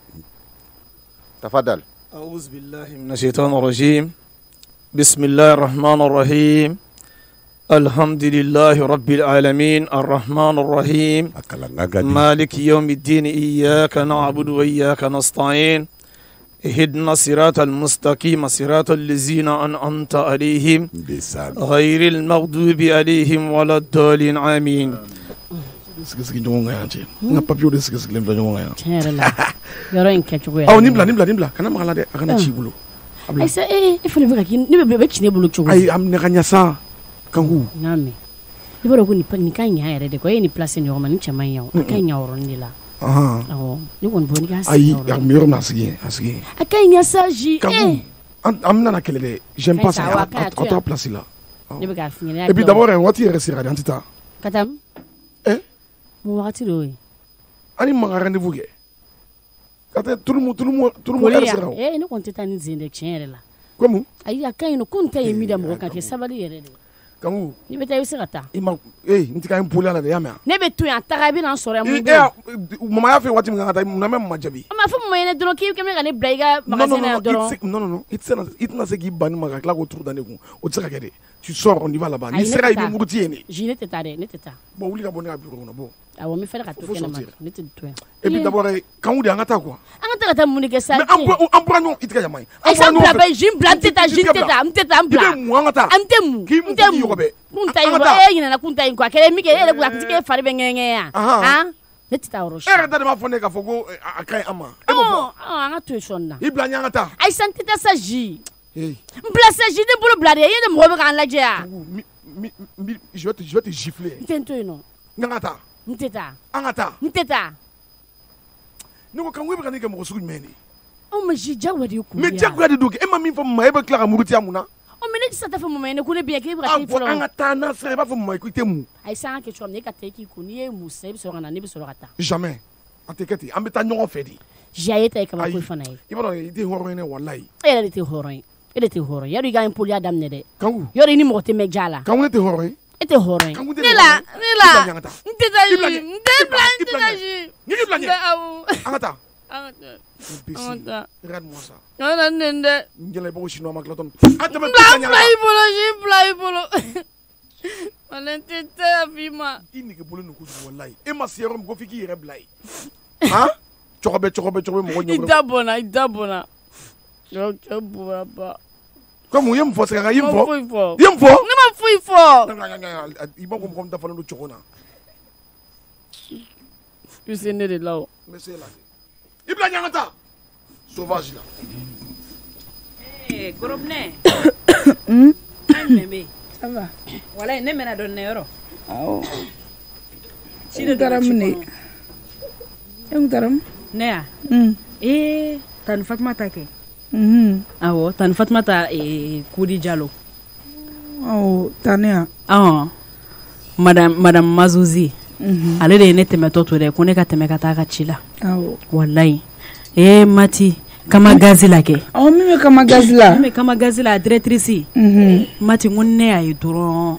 تفضل أعوذ بالله من الشيطان الرجيم بسم الله الرحمن الرحيم الحمد لله رب العالمين الرحمن الرحيم مالك يوم الدين إياك نعبد وإياك نستعين اهدنا الصراط المستقيم صراط الذين أنعمت عليهم غير المغضوب عليهم ولا الضالين آمين sigi-sigi ɲɔgɔn kan yan cɛ n ka papiyew de sigi-sigilen filɛ ɲɔgɔn kan yan tiɲɛ yɛrɛ la yɔrɔ in kɛcogo yɛrɛ aw nin bila nin bila nin bila kana maga la dɛ a kana ci i bolo ayisa ee e fana bɛ ka k'i ne bɛ ci ne bolo cogo ayi ne ka ɲa sa kanku n'a mɛn i b'a dɔn ko nin ka ɲa yɛrɛ de ko e ye nin place ɲɔgɔn ma nin cɛ man ɲa o a ka ɲa yɔrɔnin de la awɔ ne kɔni bɔ ne ka sigi ayi a tun bɛ yɔrɔ min a sigi yen a sigi yen a ka ɲa sa ji kanku an bɛna kɛlɛ dɛ j'aime pas ça a to a place la ne bɛ k'a f'i ɲɛna et puis d'abord waati yɛrɛ sera de an tɛ taa ka taa eh mun wagati de y'o ye ani maga rendez-vous kɛ ka taa turumu turumu turumu yɛrɛ sera o eh ne kɔni tɛ taa ni zen dɛ tiɲɛ yɛrɛ la komu ayi a ka ɲi nɔ ko n ta ye min da mɔgɔ kan kɛ sabali yɛrɛ de kanku n'i bɛ taa i bɛ se ka taa i ma eh n tɛ ka n poli a la dɛ i y'a mɛn ne bɛ to yan taga i bɛ na n sɔrɔ yan mun bɛ yen mama y'a fɛ waati min kan ka taa mun na mɛ mama jaabi a ma fɔ mama ɲɛna dɔrɔn k'i kɛmɛ ka ne bila i ka magasin na yan dɔrɔn non non non i tɛna se k'i ban ni ma ka tila k'o turu da ne kun o tɛ se ka kɛ dɛ tu sors on y va là-bas ni sera i bɛ muruti yen de ji ne tɛ taa dɛ ne tɛ taa bon wuli ka bɔ ne ka bureau kɔnɔ bon awɔ n bɛ fɛ ka to kɛnɛma ne tɛ to yan et puis d'abord kanku de an ka taa quoi an ka taa ka taa mun de kɛ sa mais an bɔra ɲɔgɔn i tɛ ka yama ye an bɔra ɲɔgɔn fɛ ji bila n tɛ taa ji n tɛ taa n tɛ taa n bila i bɛ mun an ka taa an tɛ mun n tɛ mun kun ta yen e ɲinɛna kun ta yen quoi a kɛra min kɛ e yɛrɛ a tɛ k'e fari bɛ ŋɛɲɛ yan han ne tɛ taa yɔrɔ si e yɛrɛ da de b'a fɔ ne k'a fɔ ko a ka ɲi an ma e ma fɔ an ka to yen sɔɔni na i bila n ɲɛ an ka taa ayisa n tɛ taa sa ji n bila sa ji ne bolo bila de e de mɔgɔ bɛ k'an lajɛ yan je vais te je vais te gifler n tɛ n to yen nɔ n ka taa n tɛ taa an ka taa n tɛ taa ne ko kanku e bɛ ka ne kɛ mɔgɔ sugu jumɛn de anw ma ji jagoya de ye kun mais jagoya de don kɛ e ma min fɔ mama e bɛ tila ka murutiya mun na ɔ mais ne tɛ se ka taa fɔ mama ye ne ko ne bɛ yan k'e bɛ ka a bɔ an ka taa n'a sera i b'a fɔ mama ye ko i tɛ mun ayi sa an ka kɛ cogo min na e ka taa i k'i ko n'i ye mun sisan i bɛ sɔrɔ ka na ne bɛ sɔrɔ ka taa jamais a tɛ kɛ ten an bɛ taa ɲɔgɔn fɛ de ji a ye ta ye kabako ye fana ye i b'a dɔn i tɛ hɔrɔn ye ne walayi e yɛrɛ de tɛ hɔrɔn ye e de tɛ hɔrɔn ye yarɔ i ka impoliya daminɛ dɛ kanku yarɔ i ni mɔgɔ tɛ mɛn ja la kanku ne tɛ hɔrɔn ye e tɛ hɔrɔn ye ne la ne la n tɛ taa ji n tɛ bila n tɛ taa ji n tɛ bila n ɲɛ an ka taa an ka taa regarde-moi ça an ka nin dɛ n jɛla i b'a fɔ chinois ma tila tɔn bila i bolo ji bila i bolo wala n tɛ taa f'i ma i nege bolo nin kojugu walayi e ma se yɔrɔ min ko f'i k'i yɛrɛ bila ye han cɔgɔbɛ cɔgɔbɛ cɔgɔbɛ mɔgɔ ɲɛ i da bɔnna i da bɔnna cɛ bɔra ba comme u ye mun fɔ sɛgɛn kan i ye mun fɔ i ye mun fɔ ne ma foyi fɔ i b'a fɔ mɔgɔ min dafalen don cogo na i se ne de la o n bɛ se la i bila ɲanga ta sauvage la gorobinɛ Meme. Ça va. Wala ne mena don ne yoro. Aw. Ci de daram ne. Em daram? Ne ya. Mm. Eh, tan Fatmata ke. Mhm. Awo, tan Fatmata e Kudi Diallo. Aw, tania. Ah. Madame Madame Mazouzi. Mhm. Ale de ne teme to to de ko ne ka teme ka ta ka ci la. Aw. Wallahi. Eh, Mati. Kama gazi la ke. Oh, mimi kama gazi la. Mimi kama gazi la directrice. Mhm. Mati ngunne ayi doro.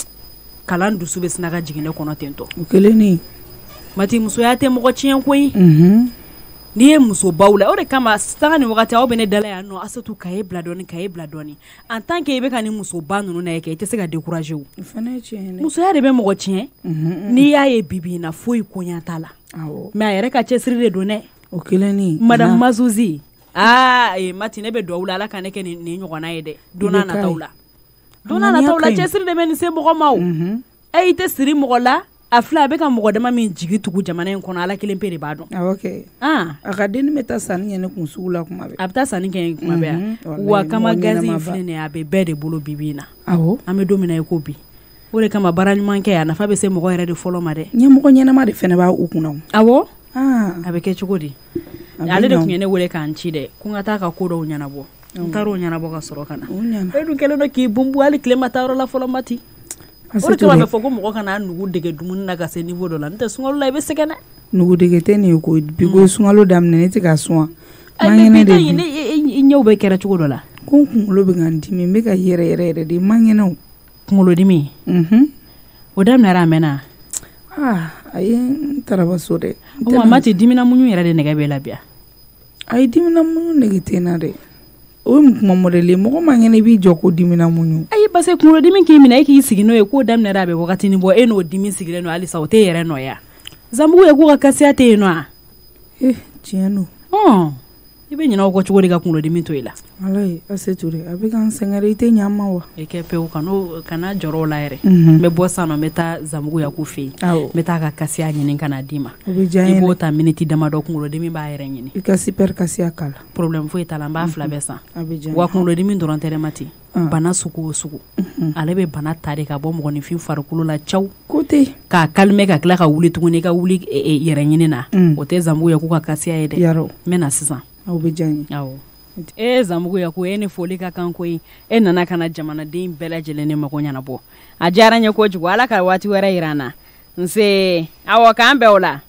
Kalan dusu be sinaga jigine kono tento. Ukeleni. Mati muso ya te moko cien koyi. Mhm. Ni e muso bawla o de kama stanga ni wakati awo bene dala ya no asatu kaye bladoni kaye bladoni. En tant que ibe kani muso ba nunu na yeke ite se ga décourager wu. Fane cien. Muso ya de be moko cien. Mhm. Ni ya ye bibi na foi konya tala. Awo. Me ayere ka chesri de donne. Ukeleni. Madame Mazouzi. Ah, e Mati ne be dowla ala kaneke ni ni nyogona yede. Dona na tawla. Dona na tawla chesri de men se moko maw. Mhm. E ite siri moko la afla be ka moko dama min jigi tugu jamana en kono ala kelen pere ba don. Ah, okay. Ah, akadeni meta sani ne kun sugula kuma be. Abta sani ken kuma be. Wa kama gazi fine abe be de bolo bibina. Awo. Ame domina e ko bi. O de kama barani manke ya na fa be se moko yere de folo ma de. Nye moko nyena ma de fene ba ukuna. Awo? Ah, abe ke chugodi. Ale de kunyene wole kan chi de. Kunga ta ka kodo nyana bo. Ntaro nyana bo ka soro kana. Unyana. E dun kele no ki bumbu ali klema tawro la folo mati. O de kama be foko moko kana nugu dege dumun na ka se niveau do la. Nte sungalo la be sekene. Nugu dege te ni ko bigo sungalo damne ne ti ka suwa. Mangene de. Ni nyaw be kera chugodo la. Kun kun lo be ngandi mi me ka yere yere de mangene o. Kungolo dimi. Mhm. O damne ra mena. Ah, ayi taraba sore. O mama ti dimina munyu yere de nega be labia. Ayi dimina munyu negi tena de. O mu kuma modele mo mangene bi joko dimina munyu. Ayi base kungolo dimi ki mina ki sigi no e ko damne ra be wakati ni bo e no dimi sigire no alisa o te yere no ya. Zambu ya ko ka kasia te no a. Eh, tieno. Oh. Ibe nyina ko chugori ga kungolo dimi to ila. Alai aseture abika nsengere ite nyama wa. Eke pe o kano kana joro la ere. Mm-hmm. Me bossa no meta zambu ya kufi. Awo. Meta ka kasia nyini kana dima. Obijanye. Ibo ta minute dama do kungolo dimi ba ere nyini. Ikasi per kasia kala. Problem fo itala mba fla besa. Abijanye. Wa kungolo dimi ndoron tere mati. Bana suku suku. Ale be bana tare ka bo mo ni fin farukulu la chaw. Kote. Ka kalme ka kla ka wuli tuguni ka wuli yere nyini na. O te zambu ya ku ka kasia yede. Yaro. Mena sisan. Obijanye. Awo. E zambu ya ku ene foli ka kan koyi e nana kana jamana den bela jelene mako nyana bo a jaranya ko jugo ala ka wati wera irana nse awo kan bewla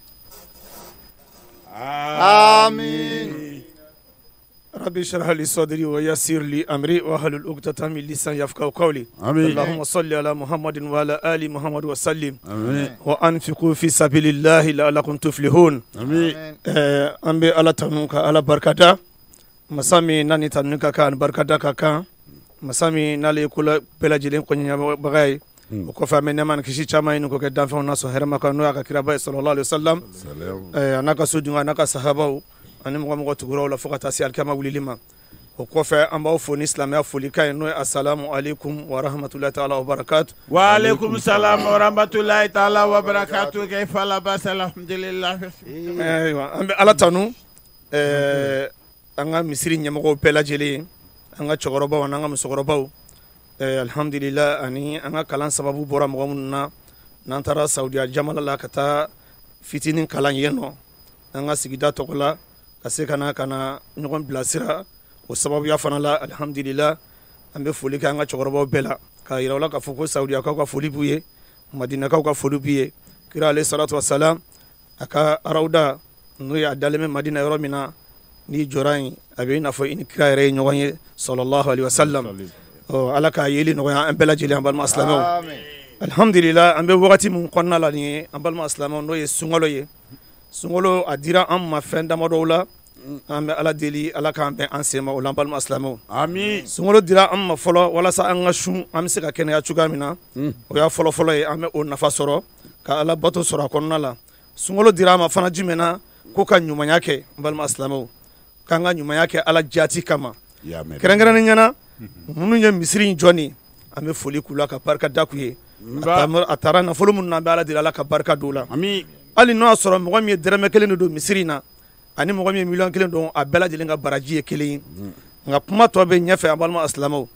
amin rabbi shrah li sadri wa yassir li amri wa halul uqdatan min lisan yafqahu qawli allahumma salli ala muhammadin wa ala ali muhammad wa sallim amin wa anfiqu fi sabilillahi la'allakum tuflihun amin eh ambe ala tanuka ala barkata masami nani tanuka kan barkata kan masami nale kula bela jilen ko nya bagay ko fa men man kishi chama inu ko ke dan fa naso herma kan no aka kira bay sallallahu alaihi wasallam eh anaka sudunga anaka sahaba ani mo mo tugura wala fokata si alkama wulilima ko fa amba fo ni islam ya foli kay no assalamu alaikum wa rahmatullahi ta'ala wa barakatuh wa alaikum salam wa rahmatullahi ta'ala wa barakatuh kayfa la bas alhamdulillah aywa ambe ala tanu eh anga misiri nyamako pela jele anga chogoroba wana anga musogoroba eh alhamdulillah ani anga kalan sababu bora mo munna nantara saudi jamala la kata fitinin kalan yeno anga sigida tokola kase kana kana nyogon blasira o sababu ya fana la alhamdulillah ambe foli ka anga chogoroba bela ka irawla ka foko saudi ka ka foli buye madina ka ka foli buye kira alayhi salatu wassalam aka arauda no ya daleme madina yoromina ni jorain abe na fo in kira re nyogonye sallallahu alaihi wasallam o alaka yeli no ya ambela jeli ambal muslimo amen alhamdulillah ambe wakati mun konna la ni ambal muslimo no ye sungolo ye sungolo adira am ma fenda madola ambe ala deli alaka ambe ansema o ambal muslimo amin sungolo dira am ma folo wala sa anga shun am se ka kene ya chugamina o ya folo folo ye ambe o nafa soro ka ala bato soro konna la sungolo dira ma fana jimena ko kan nyuma yake ambal muslimo kanga nyuma yake ala jati kama kerengera ni nyana munu nya misiri joni ame foli kula ka barka dakuye atamur atara na folo mun na bala dilala ka barka dola ami ali no asoro mo mi dereme kelen do misiri na ani mo mi million kelen do abela dilenga baraji e kelen nga kuma to be nyafe abalma aslamo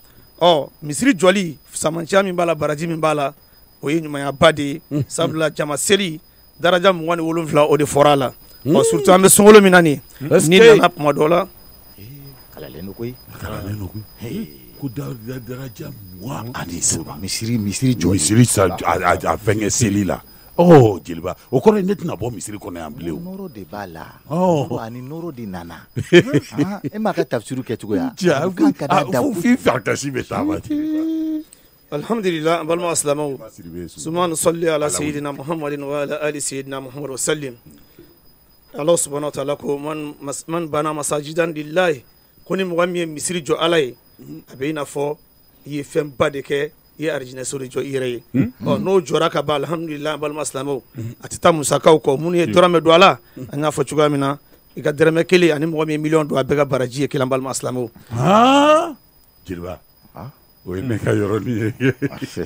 ɔ misiri jɔli samanciya min b'a la baraji min b'a la o ye ɲumanyaba de ye sabula jama seli daraja mugan ni wolonfila o de fɔra a la ɔ surtout an bɛ sunkalo min na nin ni nana kuma dɔ la kalalen do koyi kalalen do koyi ko daraja mugan ani saba misiri misiri jɔli misiri sa a fɛnkɛ seli la Oh, jeliba o kɔrɔ ye ne tɛna bɔ misiri kɔnɔ yan bilen o. Nɔrɔ de b'a la. Oh. Ani nɔrɔ de nana. E m'a ka tafsiru kɛ cogo ya. Ja fo fi farikasi bɛ taa ba jeliba. Alhamdulillah an balima alisilamɛw. Sumani sɔli ala sayidina Muhammadin wa ala ali sayidina Muhammad wa sallim. Allah subhanahu wa ta'ala ko man man bana masajidan lillahi ko ni mɔgɔ min ye misiri jɔ ala ye a bɛ i n'a fɔ i ye fɛnba de kɛ i ye arijinɛso de jɔ i yɛrɛ ye ɔ n'o jɔra ka ban alhamdulillah an balima silamɛw a tɛ taa musakaw kɔ minnu ye dɔrɔmɛ don a la an y'a fɔ cogoya min na i ka dɛrɛmɛ kelen ani mɔgɔ min ye miliyɔn don a bɛɛ ka baraji ye kelen an balima silamɛw. Jeliba o ye ne ka yɔrɔnin ye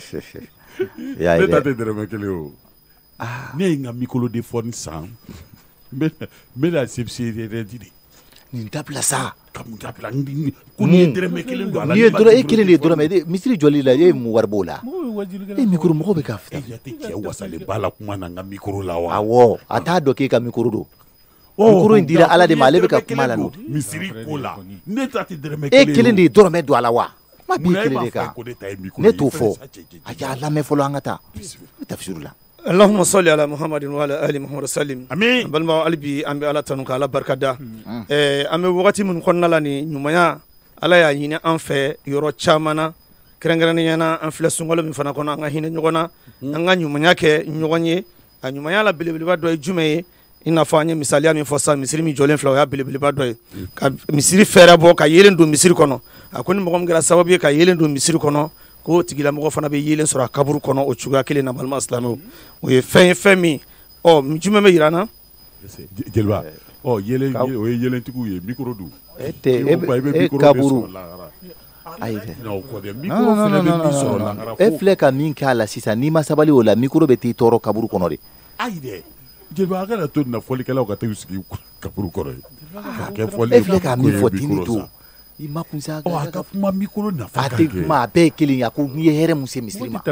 ne ta tɛ dɛrɛmɛ kelen o ne ye n ka microphone san n bɛna sebise yɛrɛ di de. Nin dabila sa. Ka mun dabila ko ni ye dɛrɛmɛ kelen don a la. Ni ye dɔrɔn e kelen de ye dɔrɔmɛ misiri jɔli la e mun wari b'o la. E micro mɔgɔ bɛ ka fita. E tɛ cɛ wasalen b'a la kuma na n ka micro la wa. Awɔ a t'a dɔn k'e ka micro don. Micro in dira ala de ma ale bɛ ka kuma la n'o. Misiri ko la ne ta tɛ dɛrɛmɛ kelen. E kelen de ye dɔrɔmɛ don a la wa. Ma bi kelen de kan. Ne t'o fɔ a y'a lamɛn fɔlɔ an ka taa ne tafsiru la. Allahumma salli ala Muhammadin wa ala ali Muhammad sallim. Amin. Balima hali bi an bɛ ala tanu ka ala barika da. Ɛɛ an bɛ wagati min kɔnɔna la ni ɲumanya ala y'a ɲini an fɛ yɔrɔ caman na kɛrɛnkɛrɛnnenya na an filɛ sunkalo min fana kɔnɔ an ka hinɛ ɲɔgɔn na an ka ɲumanya kɛ ɲɔgɔn ye a ɲumanya la belebeleba dɔ ye jumɛn ye i n'a fɔ an ye misaliya min fɔ sisan misiri min jɔlen filɛ o y'a belebeleba dɔ ye ka misiri fɛɛrɛ bɔ ka yelen don misiri kɔnɔ a ko ni mɔgɔ min kɛra sababu ye ka yelen don misiri kɔnɔ ko tigilamɔgɔ fana bɛ yelen sɔrɔ a kaburu kɔnɔ o cogoya kelen na balima silamɛw o ye fɛn ye fɛn min ɔ jumɛn bɛ yira n na. Jeliba ɔ yelen o ye yelentigiw ye micro dun. E tɛ e kaburu ayi dɛ e filɛ ka min k'a la sisan n'i ma sabali o la micro bɛ t'i tɔɔrɔ kaburu kɔnɔ de. Ayi dɛ Jeliba a kana to nin na fɔlikɛlaw ka t'u sigi kaburu kɔrɔ ye. E filɛ ka min fɔ ten de to. I ma kunsa a ka kuma micro nafa ka kɛ. A tɛ kuma a bɛɛ ye kelen ye a ko n'i ye hɛrɛ mun se misiri ma.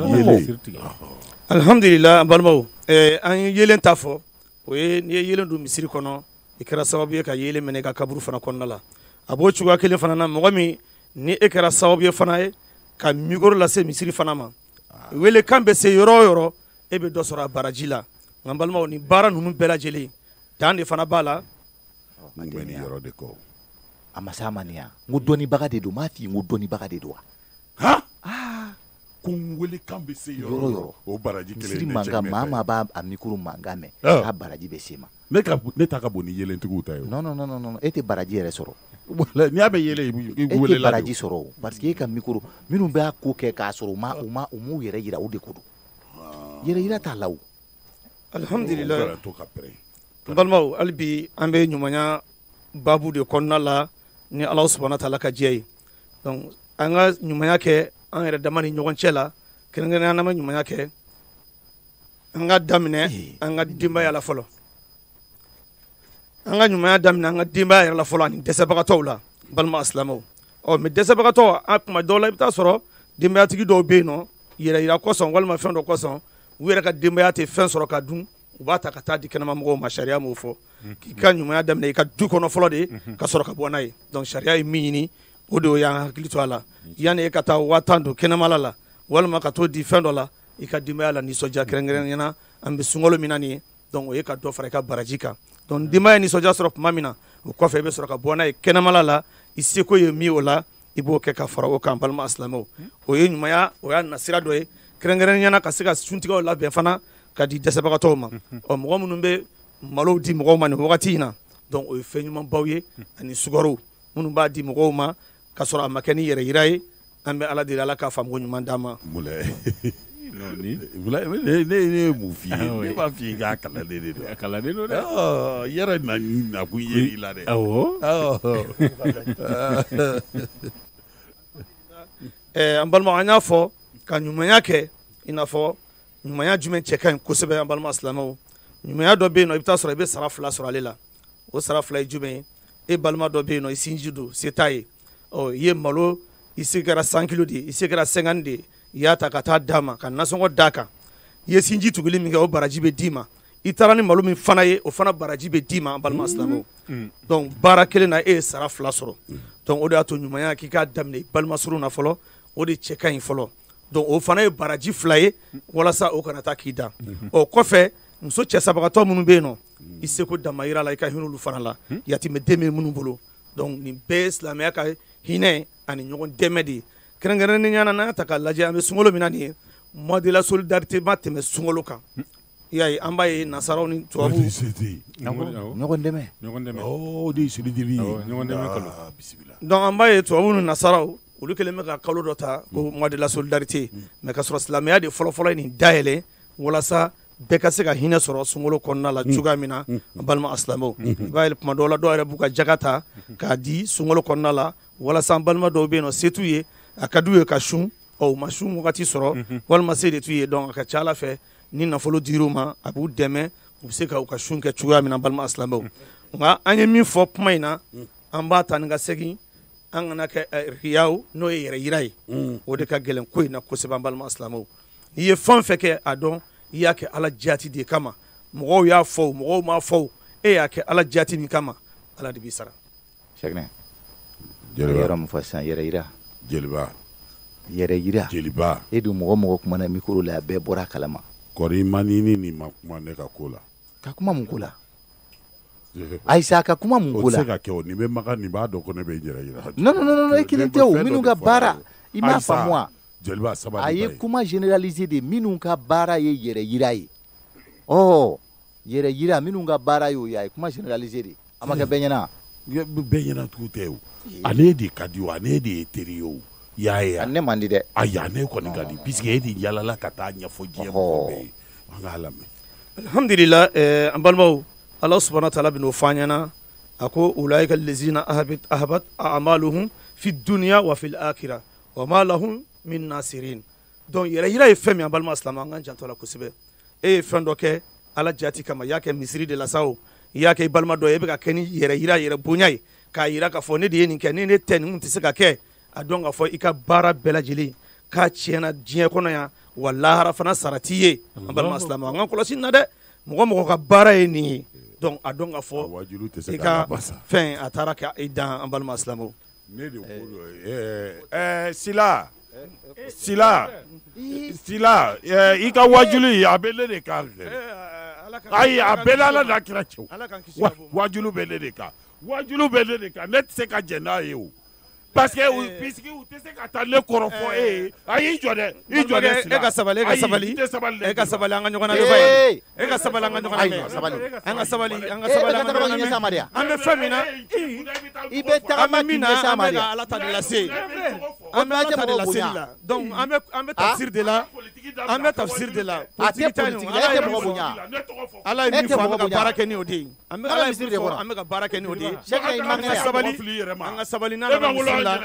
Alhamdulillah an balimaw an ye yelen ta fɔ o ye n'i ye yelen don misiri kɔnɔ i kɛra sababu ye ka yelen minɛ i ka kaburu fana kɔnɔna la a b'o cogoya kelen fana na mɔgɔ min ni e kɛra sababu ye fana ye ka micro lase misiri fana ma wele kan bɛ se yɔrɔ o yɔrɔ e bɛ dɔ sɔrɔ a baraji la nka balimaw ni baara ninnu bɛɛ lajɛlen dan de fana b'a la. N bɛ nin yɔrɔ de kɔ. A ma se a ma nin yan n ko dɔnnibaga de don m'a f'i ye n ko dɔnnibaga de don wa. Han ko n wele kan bɛ se yɔrɔ o yɔrɔ o baraji kelen misiri mankan maa maa b'a a micro mankan mɛn k'a baraji bɛ se ma. ne ta ka bon ni yelentigiw ta ye o. non non non non e tɛ baraji yɛrɛ sɔrɔ. n'i y'a bɛ yɛlɛ i wele la e tɛ baraji sɔrɔ o parce que e ka micro minnu b'a ko kɛ k'a sɔrɔ u ma u ma u m'u yɛrɛ yira o de ko don yɛrɛ yira t'a la o. Alhamdulillah n balimaw hali bi an bɛ ɲumanya babu de kɔnɔna la ni Ala subhanahu wa ta'ala ka jɛ ye donc an ka ɲumanya kɛ an yɛrɛ dama ni ɲɔgɔn cɛ la kɛrɛnkɛrɛnnenya an bɛ ɲumanya kɛ an ka daminɛ an ka denbaya la fɔlɔ an ka ɲumanya daminɛ an ka denbaya yɛrɛ la fɔlɔ ani dɛsɛbagatɔw la balima silamɛw ɔ mais dɛsɛbagatɔ a kuma dɔw la i bɛ taa sɔrɔ denbayatigi dɔw bɛ yen nɔ yɛrɛ yira kɔsɔn walima fɛn dɔ kɔsɔn u yɛrɛ ka denbaya tɛ fɛn sɔrɔ ka dun u b'a ta ka taa di kɛnɛma mɔgɔw ma sariya m'o fɔ k'i ka ɲumanya daminɛ i ka du kɔnɔ fɔlɔ de ka sɔrɔ ka bɔ n'a ye donc sariya ye min ɲini o de y'an hakili to a la yanni e ka taa waa tan don kɛnɛmala la walima ka t'o di fɛn dɔ la i ka denbaya la nisɔndiya kɛrɛnkɛrɛnnenya na an bɛ sunkalo min na nin ye donc o ye ka dɔ fara i ka baraji kan donc denbaya nisɔndiya sɔrɔ tuma min na o kɔfɛ i bɛ sɔrɔ ka bɔ n'a ye kɛnɛmala la i seko ye min o la i b'o kɛ ka fara o kan balima silamɛw o ye ɲumanya o y'a nasira dɔ ye kɛrɛnkɛrɛnnenya na ka se ka suntigiw labɛn fana ka di dɛsɛbagatɔw ma ɔ mɔgɔ minnu bɛ malo di mɔgɔw ma nin wagati in na donc o ye fɛn ɲumanbaw ye ani sukaro minnu b'a di mɔgɔw ma ka sɔrɔ a ma kɛ ni yɛrɛ yira ye an bɛ ala deli ala k'a faamuko ɲuman d'a ma. ne ye mun f'i ye ne b'a f'i ye k'a kalalen de don. a kalalen don dɛ. yɛrɛ na na kun ye i la dɛ. awɔ. an balima an y'a fɔ ka ɲumanya kɛ i n'a fɔ ɲumanya jumɛn cɛ ka ɲi kosɛbɛ an balima silamɛw ɲumanya dɔ bɛ yen nɔ i bɛ taa sɔrɔ i bɛ sara fila sɔrɔ ale la o sara fila ye jumɛn ye e balima dɔ bɛ yen nɔ i sinji don se t'a ye ɔ i ye malo i se kɛra cent kilo de ye i se kɛra cinquante de ye i y'a ta ka taa d'a ma ka nasɔngɔ d'a kan i ye sinji tuguli min kɛ o baraji bɛ d'i ma i taara ni malo min fana ye o fana baraji bɛ d'i ma an balima silamɛw donc baara kelen na e ye sara fila sɔrɔ donc o de y'a to ɲumanya k'i k'a daminɛ i balima surun na fɔlɔ o de cɛ ka ɲi fɔlɔ donc o fana ye baraji fila ye walasa o kana taa k'i da ɔ kɔfɛ muso cɛ sabagatɔ minnu bɛ yen nɔ i seko dama yira la i ka hinɛ olu fana la yatimɛden bɛ minnu bolo donc nin bɛɛ ye silamɛya ka hinɛ ani ɲɔgɔn dɛmɛ de ye kɛrɛnkɛrɛnnenya na n'an y'a ta k'a lajɛ an bɛ sunkalo min na nin ye mois de la solidarité ma tɛmɛ sunkalo kan i y'a ye an b'a ye nasaraw ni tubabuw ɲɔgɔn dɛmɛ o de ye selidiri ye donc an b'a ye tubabuw ni nasaraw olu kɛlen bɛ ka kalo dɔ ta ko mois de la solidarité mais ka sɔrɔ silamɛya de fɔlɔfɔlɔ ye nin dayɛlɛ walasa bɛɛ ka se ka hinɛ sɔrɔ sunkalo kɔnɔna la cogoya min na an balima silamɛw i b'a ye tuma dɔw la dɔw yɛrɛ b'u ka jaga ta k'a di sunkalo kɔnɔna la walasa an balima dɔw bɛ yen nɔ se t'u ye a ka d'u ye ka sun ɔ u ma sun wagati sɔrɔ walima se de t'u ye donc a ka ca ala fɛ ni nafolo dir'u ma a b'u dɛmɛ u bɛ se ka u ka sun kɛ cogoya min na an balima silamɛw nka an ye min fɔ kuma in na an b'a ta ni ka segin an kana kɛ riyaw n'o ye yɛrɛ yira ye o de ka gɛlɛn ko in na kosɛbɛ an balima silamɛw n'i ye fɛn o fɛn kɛ a dɔn i y'a kɛ ala jati de kama mɔgɔw y'a fɔ mɔgɔw m'a fɔ e y'a kɛ ala jati min kama ala de b'i sara Sɛkinɛ yɔrɔ min fɔ sisan yɛrɛ yira jeliba yɛrɛ yira jeliba e dun mɔgɔ mɔgɔ kuma na micro la a bɛɛ bɔra a kalama kɔri manini ni ma kuma ne ka ko la ka kuma mun ko la Ayisa ka kuma mun ko la o tɛ se ka kɛ o nin bɛ maga nin b'a dɔn ko ne bɛ yɛrɛ yira non non non e kelen tɛ o minnu ka baara i m'a faamu wa jeliba sabali a ye kuma généralisé de minnu ka baara ye yɛrɛ yira ye ɔ yɛrɛ yira minnu ka baara y'o ye a ye kuma généralisé de a ma kɛ bɛɛ ɲɛna bɛɛ ɲɛna tugu tɛ o ale de ka di o ale de ye teri ye o i y'a ye ne man di dɛ ayi ne kɔni ka di puisque e de yalala ka taa ɲɛfɔ diɲɛ mɔgɔ bɛɛ ye an k'a lamɛn alhamdulillah an balimaw ala subhanahu wa ta'ala bɛ n'o fɔ an ɲɛna a ko ulaika allazina ahabat a'maluhum fi dunya wa fil akhirah wa ma lahum min nasirin donc yɛrɛ yira ye fɛn min an balima silamɛ an k'an janto a la kosɛbɛ e ye fɛn dɔ kɛ ala jati kama i y'a kɛ misiri de la sa o i y'a kɛ i balima dɔ ye e bɛ ka kɛ ni yɛrɛ yira yɛrɛ bonya ye k'a yira k'a fɔ ne de ye nin kɛ ni ne tɛ nin tɛ se ka kɛ a dɔn k'a fɔ i ka baara bɛɛ lajɛlen k'a tiɲɛna diɲɛ kɔnɔ yan wa lahara fana sara t'i ye an balima silamɛ an k'an kɔlɔsi nin na dɛ mɔgɔ mɔgɔ ka baara ye nin ye donc a dɔn k'a fɔ i ka fɛn a taara ka i dan an balima silamɛw ne de ko ɛɛ sila sila sila i ka wajulu a bɛ ne de kan ayi a bɛɛ ala da kira cɛw wajulu bɛ ne de kan wajulu bɛ ne de kan ne tɛ se ka jɛn n'a ye o parce que puisque u tɛ se ka taa ne kɔrɔfɔ e ye ayi i jɔ dɛ i jɔ dɛ e ka sabali e ka sabali e ka sabali an ka ɲɔgɔn lamɛn ye e ka sabali an ka ɲɔgɔn lamɛn an ka sabali an ka sabali an ka ɲɔgɔn lamɛn an bɛ fɛn min na i bɛ tagama min na an bɛ ka ala ta de lase an bɛ ala ta de lase la donc an bɛ an bɛ tafsir de la an bɛ tafsir de la a tɛ politique la e tɛ mɔgɔ bonya ala ye min fɔ an bɛ ka baara kɛ ni o de ye an bɛ ala ye min fɔ an bɛ ka baara kɛ ni o de ye an ka sabali an ka sabali n'ala ka misiri la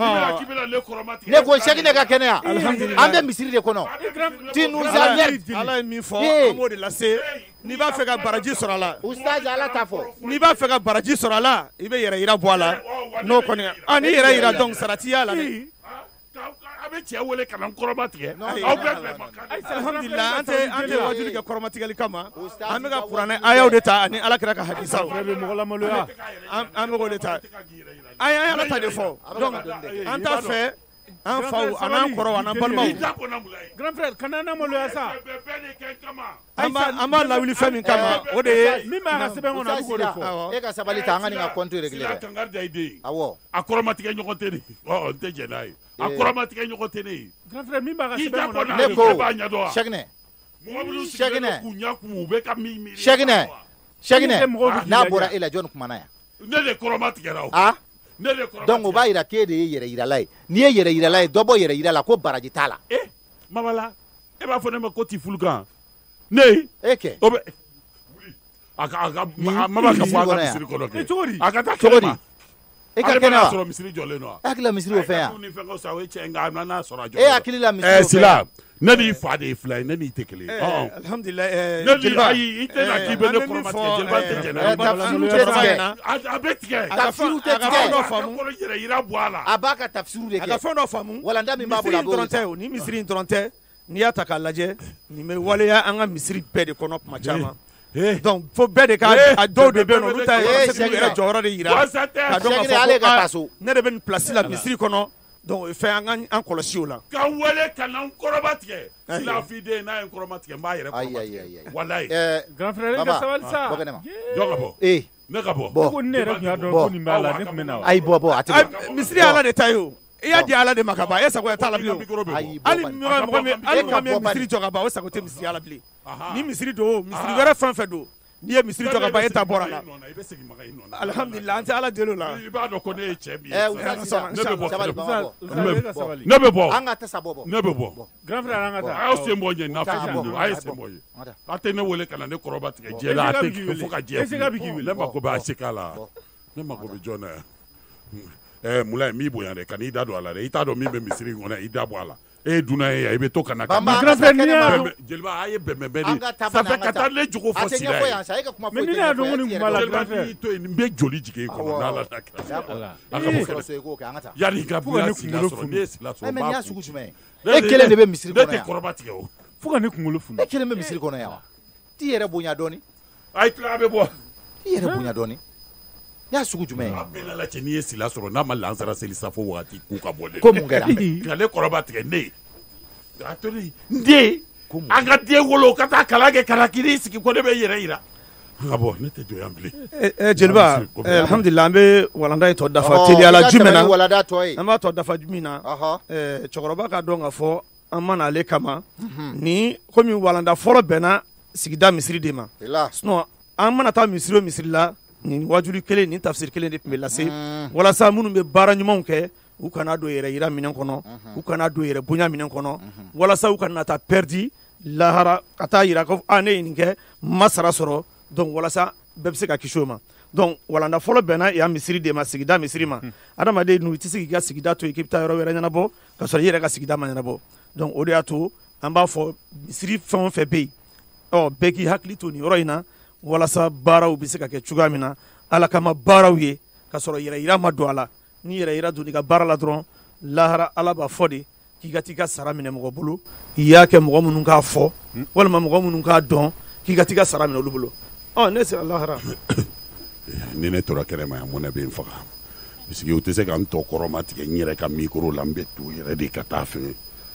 ne ko Sɛkinɛ ka kɛnɛya an bɛ misiri de kɔnɔ tu nous alertes ala ye min fɔ an b'o de lase n'i b'a fɛ ka baraji sɔrɔ a la ustaz ala t'a fɔ n'i b'a fɛ ka baraji sɔrɔ a la i bɛ yɛrɛ yira bɔ a la n'o kɔni ah ni yɛrɛ yira donc sara t'i y'a la dɛ a bɛ cɛ wele ka na kɔrɔma tigɛ aw bɛɛ fɛ alhamdulillah an tɛ an tɛ wajuli kɛ kɔrɔma tigɛli kama an bɛ ka kuranɛ ayaw de ta ani alakira ka hadisaw an bɛ k'o de ta an ye ala ta de fɔ donc an t'a fɛ an faw a n'an kɔrɔw a n'an balimaw grand frère kana na maloya sa an b'a lawuli fɛn min kama o de ye min b'a ka sɛbɛn kɔnɔ a bɛ k'o de fɔ e ka sabali ta an ka nin ka compte régler dɛ kangari da i den awɔ a kɔrɔmatigɛ ɲɔgɔn tɛ ne ɔ n tɛ jɛn n'a ye a kɔrɔmatigɛ ɲɔgɔn tɛ ne ye grand frère min b'a ka sɛbɛn kɔnɔ ne ko Sɛkinɛ Sɛkinɛ mɔgɔ minnu sigilen k'u ɲɛ kun u bɛ ka min miiri Sɛkinɛ Sɛkinɛ n'a bɔra e la jɔn kumana yan ne de kɔrɔmatigɛra o ah donc o b'a yira k'e de ye yɛrɛ yirala ye n'i ye yɛrɛ yirala ye dɔ bɔ yɛrɛ yira la ko baraji t'a la eh Mamala e b'a fɔ ne ma ko Tifulukan ne e kɛ o bɛ a ka a ka mama ka fɔ a ka misiri kɔnɔ kɛ cogo di a ka taa cogo di kɛnɛ ma e ka kɛnɛ sɔrɔ misiri jɔlen don e hakili la misiri o fɛn yan ni fɛn ka sa o ye cɛ nka a nana sɔrɔ a jɔlen e hakili la misiri o eh fɛn sila ne ni fa de fila ne ni tɛ kelen ye alhamdulilayi ne ni ayi i tɛna k'i bɛ ne kɔrɔmatigɛ jeliba tɛ jɛnɛ tafsiru tɛ tigɛ a bɛ tigɛ tafsiru tɛ tigɛ dɔ faamu kɔrɔ yɛrɛ yira bɔ a la a b'a ka tafsiru de a ka kɛ fɛn dɔ faamu walanda min b'a misiri bolo a in b'o dɔrɔn de tɛ o ni misiri in dɔrɔn tɛ n'i y'a ta k'a lajɛ nin bɛ waleya an ka misiri bɛɛ de kɔnɔ tuma caman donc fo bɛɛ de ka a dɔw de bɛ yen nɔ olu ta ye se k'u yɛrɛ jɔyɔrɔ de yira ka dɔn k'a fɔ ko ne de bɛ nin place la misiri kɔnɔ donc o ye fɛn an ka an kɔlɔsi o la. ka wele ka na n kɔrɔba tigɛ silafi den n'a ye n kɔrɔba tigɛ n b'a yɛrɛ kɔrɔba tigɛ walayi. grand frère ka sabali sa bɔ kɛnɛ ma jɔn ka bɔ ee ne ka bɔ ko ne yɛrɛ tun y'a dɔn ko nin b'a la ne tun bɛ na wa. ayi bɔ bɔ a tɛ bɔ misiri y'ala de ta ye o i y'a di ala de ma ka ban e sago t'a la bilen o hali mɔgɔ min hali mɔgɔ min ye misiri jɔ ka ban o sago tɛ misiri ala bilen ni misiri don o misiri wɛrɛ fɛn fɛn don n'i ye misiri jɔ ka ban e ta bɔra la alhamdulilayi an tɛ ala deli o la. i b'a dɔn ko ne ye cɛ min ye. ɛ u sisan ne bɛ bɔ sabali baba bɔ ne bɛ bɔ an ka tɛ sa bɔ bɔ ne bɛ bɔ grand frère an ka taa a y'aw sen bɔ ɲɛ n'a fɔ a ye sen bɔ ye a tɛ ne wele ka na ne kɔrɔba tigɛ jɛ la a tɛ fo ka jɛ ne mako bɛ a se k'a la ne mako bɛ jɔn na yan ɛɛ mula m'i bonya dɛ ka n'i da don a la dɛ i t'a dɔn min bɛ misiri in kɔnɔ i da bɔ a la e ye dunan ye yan i bɛ to ka na. grand frère n'i y'a dɔn jeliba a ye bɛnbɛn bɛɛ de sanfɛ ka taa ne jogo fɔ sira ye mais ni ne y'a dɔn ko nin tun b'a la grand frère n'i to yen nin bɛ joli jigin e kɔnɔ n'ala da kɛra a ka bɔ kɛnɛ yanni i ka bila sila sɔrɔ ne ye sila sɔrɔ n b'a kun e kelen de bɛ misiri kɔnɔ yan ne tɛ kɔrɔba tigɛ o fo ka ne kunkolo funu e kelen bɛ misiri kɔnɔ yan wa t'i yɛrɛ bonya dɔɔni a ye tila a bɛ bɔ t'i yɛrɛ bonya dɔɔni y'a sugu jumɛn ye a bɛɛ la cɛ n'i ye sila sɔrɔ n'a ma lansara seli safo wagati k'u ka bɔ de ko mun kɛra ka ne kɔrɔba tigɛ ne a to ne n den an ka den wolo ka taa kalan kɛ ka na k'i sigi ko ne bɛ yɛrɛ yira an ka bɔ ne tɛ jɔ yan bilen. jeliba alhamdulilayi an bɛ walanda in tɔ dafa teliyala jumɛn na an b'a tɔ dafa jumɛn na cɛkɔrɔba ka dɔn ka fɔ an ma n'ale kama ni komi walanda fɔlɔ bɛnna sigida misiri de ma sinon an mana taa misiri o misiri la nin wajuli kelen nin tafsiri kelen de tun bɛ lase walasa minnu bɛ baara ɲumanw kɛ u kana don yɛrɛ yira minɛn kɔnɔ u kana don yɛrɛ bonya minɛn kɔnɔ walasa u kana taa pɛrdi lahara ka taa yira ko a ne ye nin kɛ ma sara sɔrɔ donc walasa bɛɛ bɛ se ka kisi o ma donc walanda fɔlɔ bɛnna yan misiri de ma sigida misiri ma adamaden nu i tɛ se k'i ka sigida to yen k'i bɛ taa yɔrɔ wɛrɛ ɲɛnabɔ ka sɔrɔ i yɛrɛ ka sigida ma ɲɛnabɔ donc o de y'a to an b'a fɔ misiri fɛn o fɛn bɛ yen ɔ bɛɛ k'i hakili to nin yɔrɔ in na walasa baaraw bɛ se ka kɛ cogoya min na ala kama baaraw ye ka sɔrɔ yɛrɛ yira ma don a la ni yɛrɛ yira donni ka baara la dɔrɔn lahara ala b'a fɔ de k'i ka t'i ka sara minɛ mɔgɔ bolo i y'a kɛ mɔgɔ minnu k'a fɔ walima mɔgɔ minnu k'a dɔn k'i ka t'i ka sara minɛ olu bolo ɔ ne sera lahara. ni ne tora kɛnɛ ma yan mun ne bɛ n faga parce que o tɛ se ka n tɔ kɔrɔma tigɛ n yɛrɛ ka mikoro la n bɛ to yɛrɛ de ka taa fɛngɛ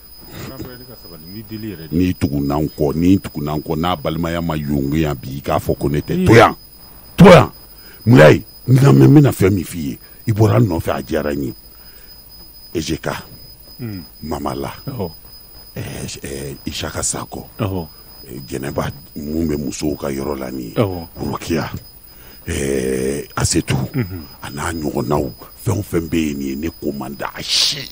n'i tugunna n kɔ n'i tugunna n kɔ n'a balimaya ma yongo yan bi i k'a fɔ ko ne tɛ to yan to yan mun y'a ye n lamɛn n bɛna fɛn min f'i ye i bɔra n nɔfɛ a diyara n ye ezeka mamala isaka sako jɛnɛba mun bɛ musow ka yɔrɔ la ni burukiya asetu a n'a ɲɔgɔnnaw fɛn o fɛn bɛ yen nin ye ne ko man da a si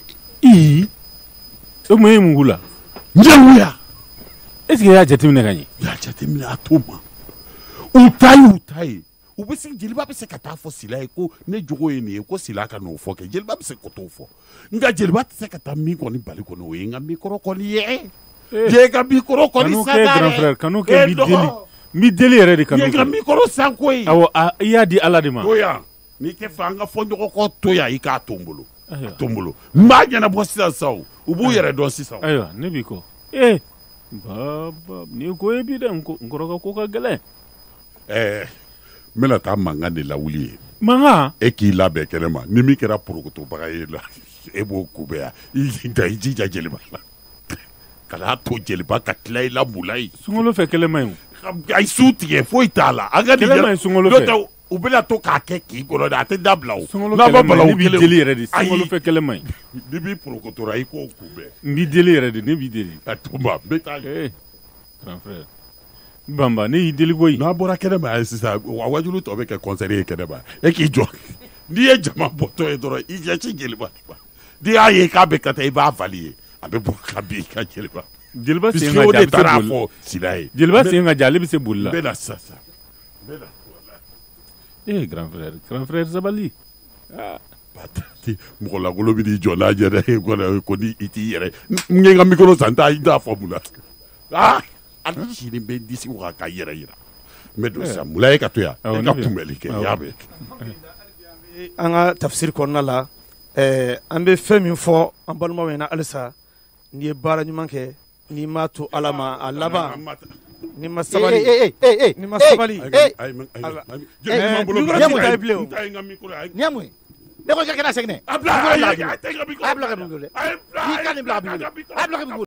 o mun ye mun k'u la n jɛngoya est ce que i y'a jateminɛ ka ɲɛ i y'a jateminɛ a to ma u ta ye u ta ye u bɛ se jeliba bɛ se ka taa fɔ sila ye ko ne jogo ye nin ye ko sila ka n'o fɔ kɛ jeliba bɛ se ka t'o fɔ nka jeliba tɛ se ka taa min kɔni bali kɔni o ye n ka mikoro kɔni ye ye ka mikoro kɔni san dɛ kanu kɛ n b'i deli n b'i deli yɛrɛ de kanu ye ka mikoro san ko ye awɔ i y'a di ala de ma to yan n'i tɛ fɛ an ka fɔ ɲɔgɔn kɔ to yan i k'a to n bolo to n bolo n b'a ɲɛnabɔ sisan sa o u b'u yɛrɛ dɔn sisan ayiwa ne b'i kɔ ee baba nin ko ye bi dɛ n kɔrɔ ka ko ka gɛlɛn ɛɛ n bɛna taa mankan de lawuli ye mankan e k'i labɛn kɛnɛ ma ni min kɛra porokotobaga ye la e b'o kunbɛn yan i jija jeliba la kana to jeliba ka tila i la mula ye sunkalo fɛ kɛlɛ man ɲi a ye su tigɛ foyi t'a la an ka nin kɛlɛ man ɲi sunkalo fɛ u bɛna to k'a kɛ k'i kɔnɔ de a tɛ dabila o sunkalo kɛlɛ man ɲi ne b'i deli yɛrɛ de sunkalo fɛ kɛlɛ man ɲi n'i b'i porokotora i k'o kunbɛn n b'i deli yɛrɛ de ne b'i deli a to ma n bɛ taa grand frère Bamba ne y'i deli koyi n'a bɔra kɛnɛ ma yan sisan a wajulu tɔ bɛ kɛ kɔnsɛri ye kɛnɛ ma e k'i jɔ n'i ye jama bɔtɔ ye dɔrɔn i ɲɛsin jeliba n'i y'a ye k'a bɛ ka taa i b'a fali ye a bɛ bɔ ka bin i ka jeliba jeliba sen ka ja a bɛ se boli sila ye jeliba sen ka ja ale bɛ se boli la n bɛ na sisan n bɛ na eh grand frère grand frère sabali mɔgɔ langolo bɛ n'i jɔ n'a yɛrɛ ye ko ni i t'i yɛrɛ n ye n ka mikoro san t'a i t'a fɔ mun na ah hali sini n bɛ n disi waga ka yɛrɛ yira n bɛ don sisan mula ye ka to yan e ka kunbɛli kɛ i y'a mɛn. an ka tafsiri kɔnɔna la an bɛ fɛn min fɔ an balimaw ɲɛna halisa n'i ye baara ɲuman kɛ n'i m'a to ala ma a laban n'i ma sabali n'i ma sabali ne ko kɛra sɛgɛn a bila a bila ka min don dɛ k'i ka nin bila a bila ka min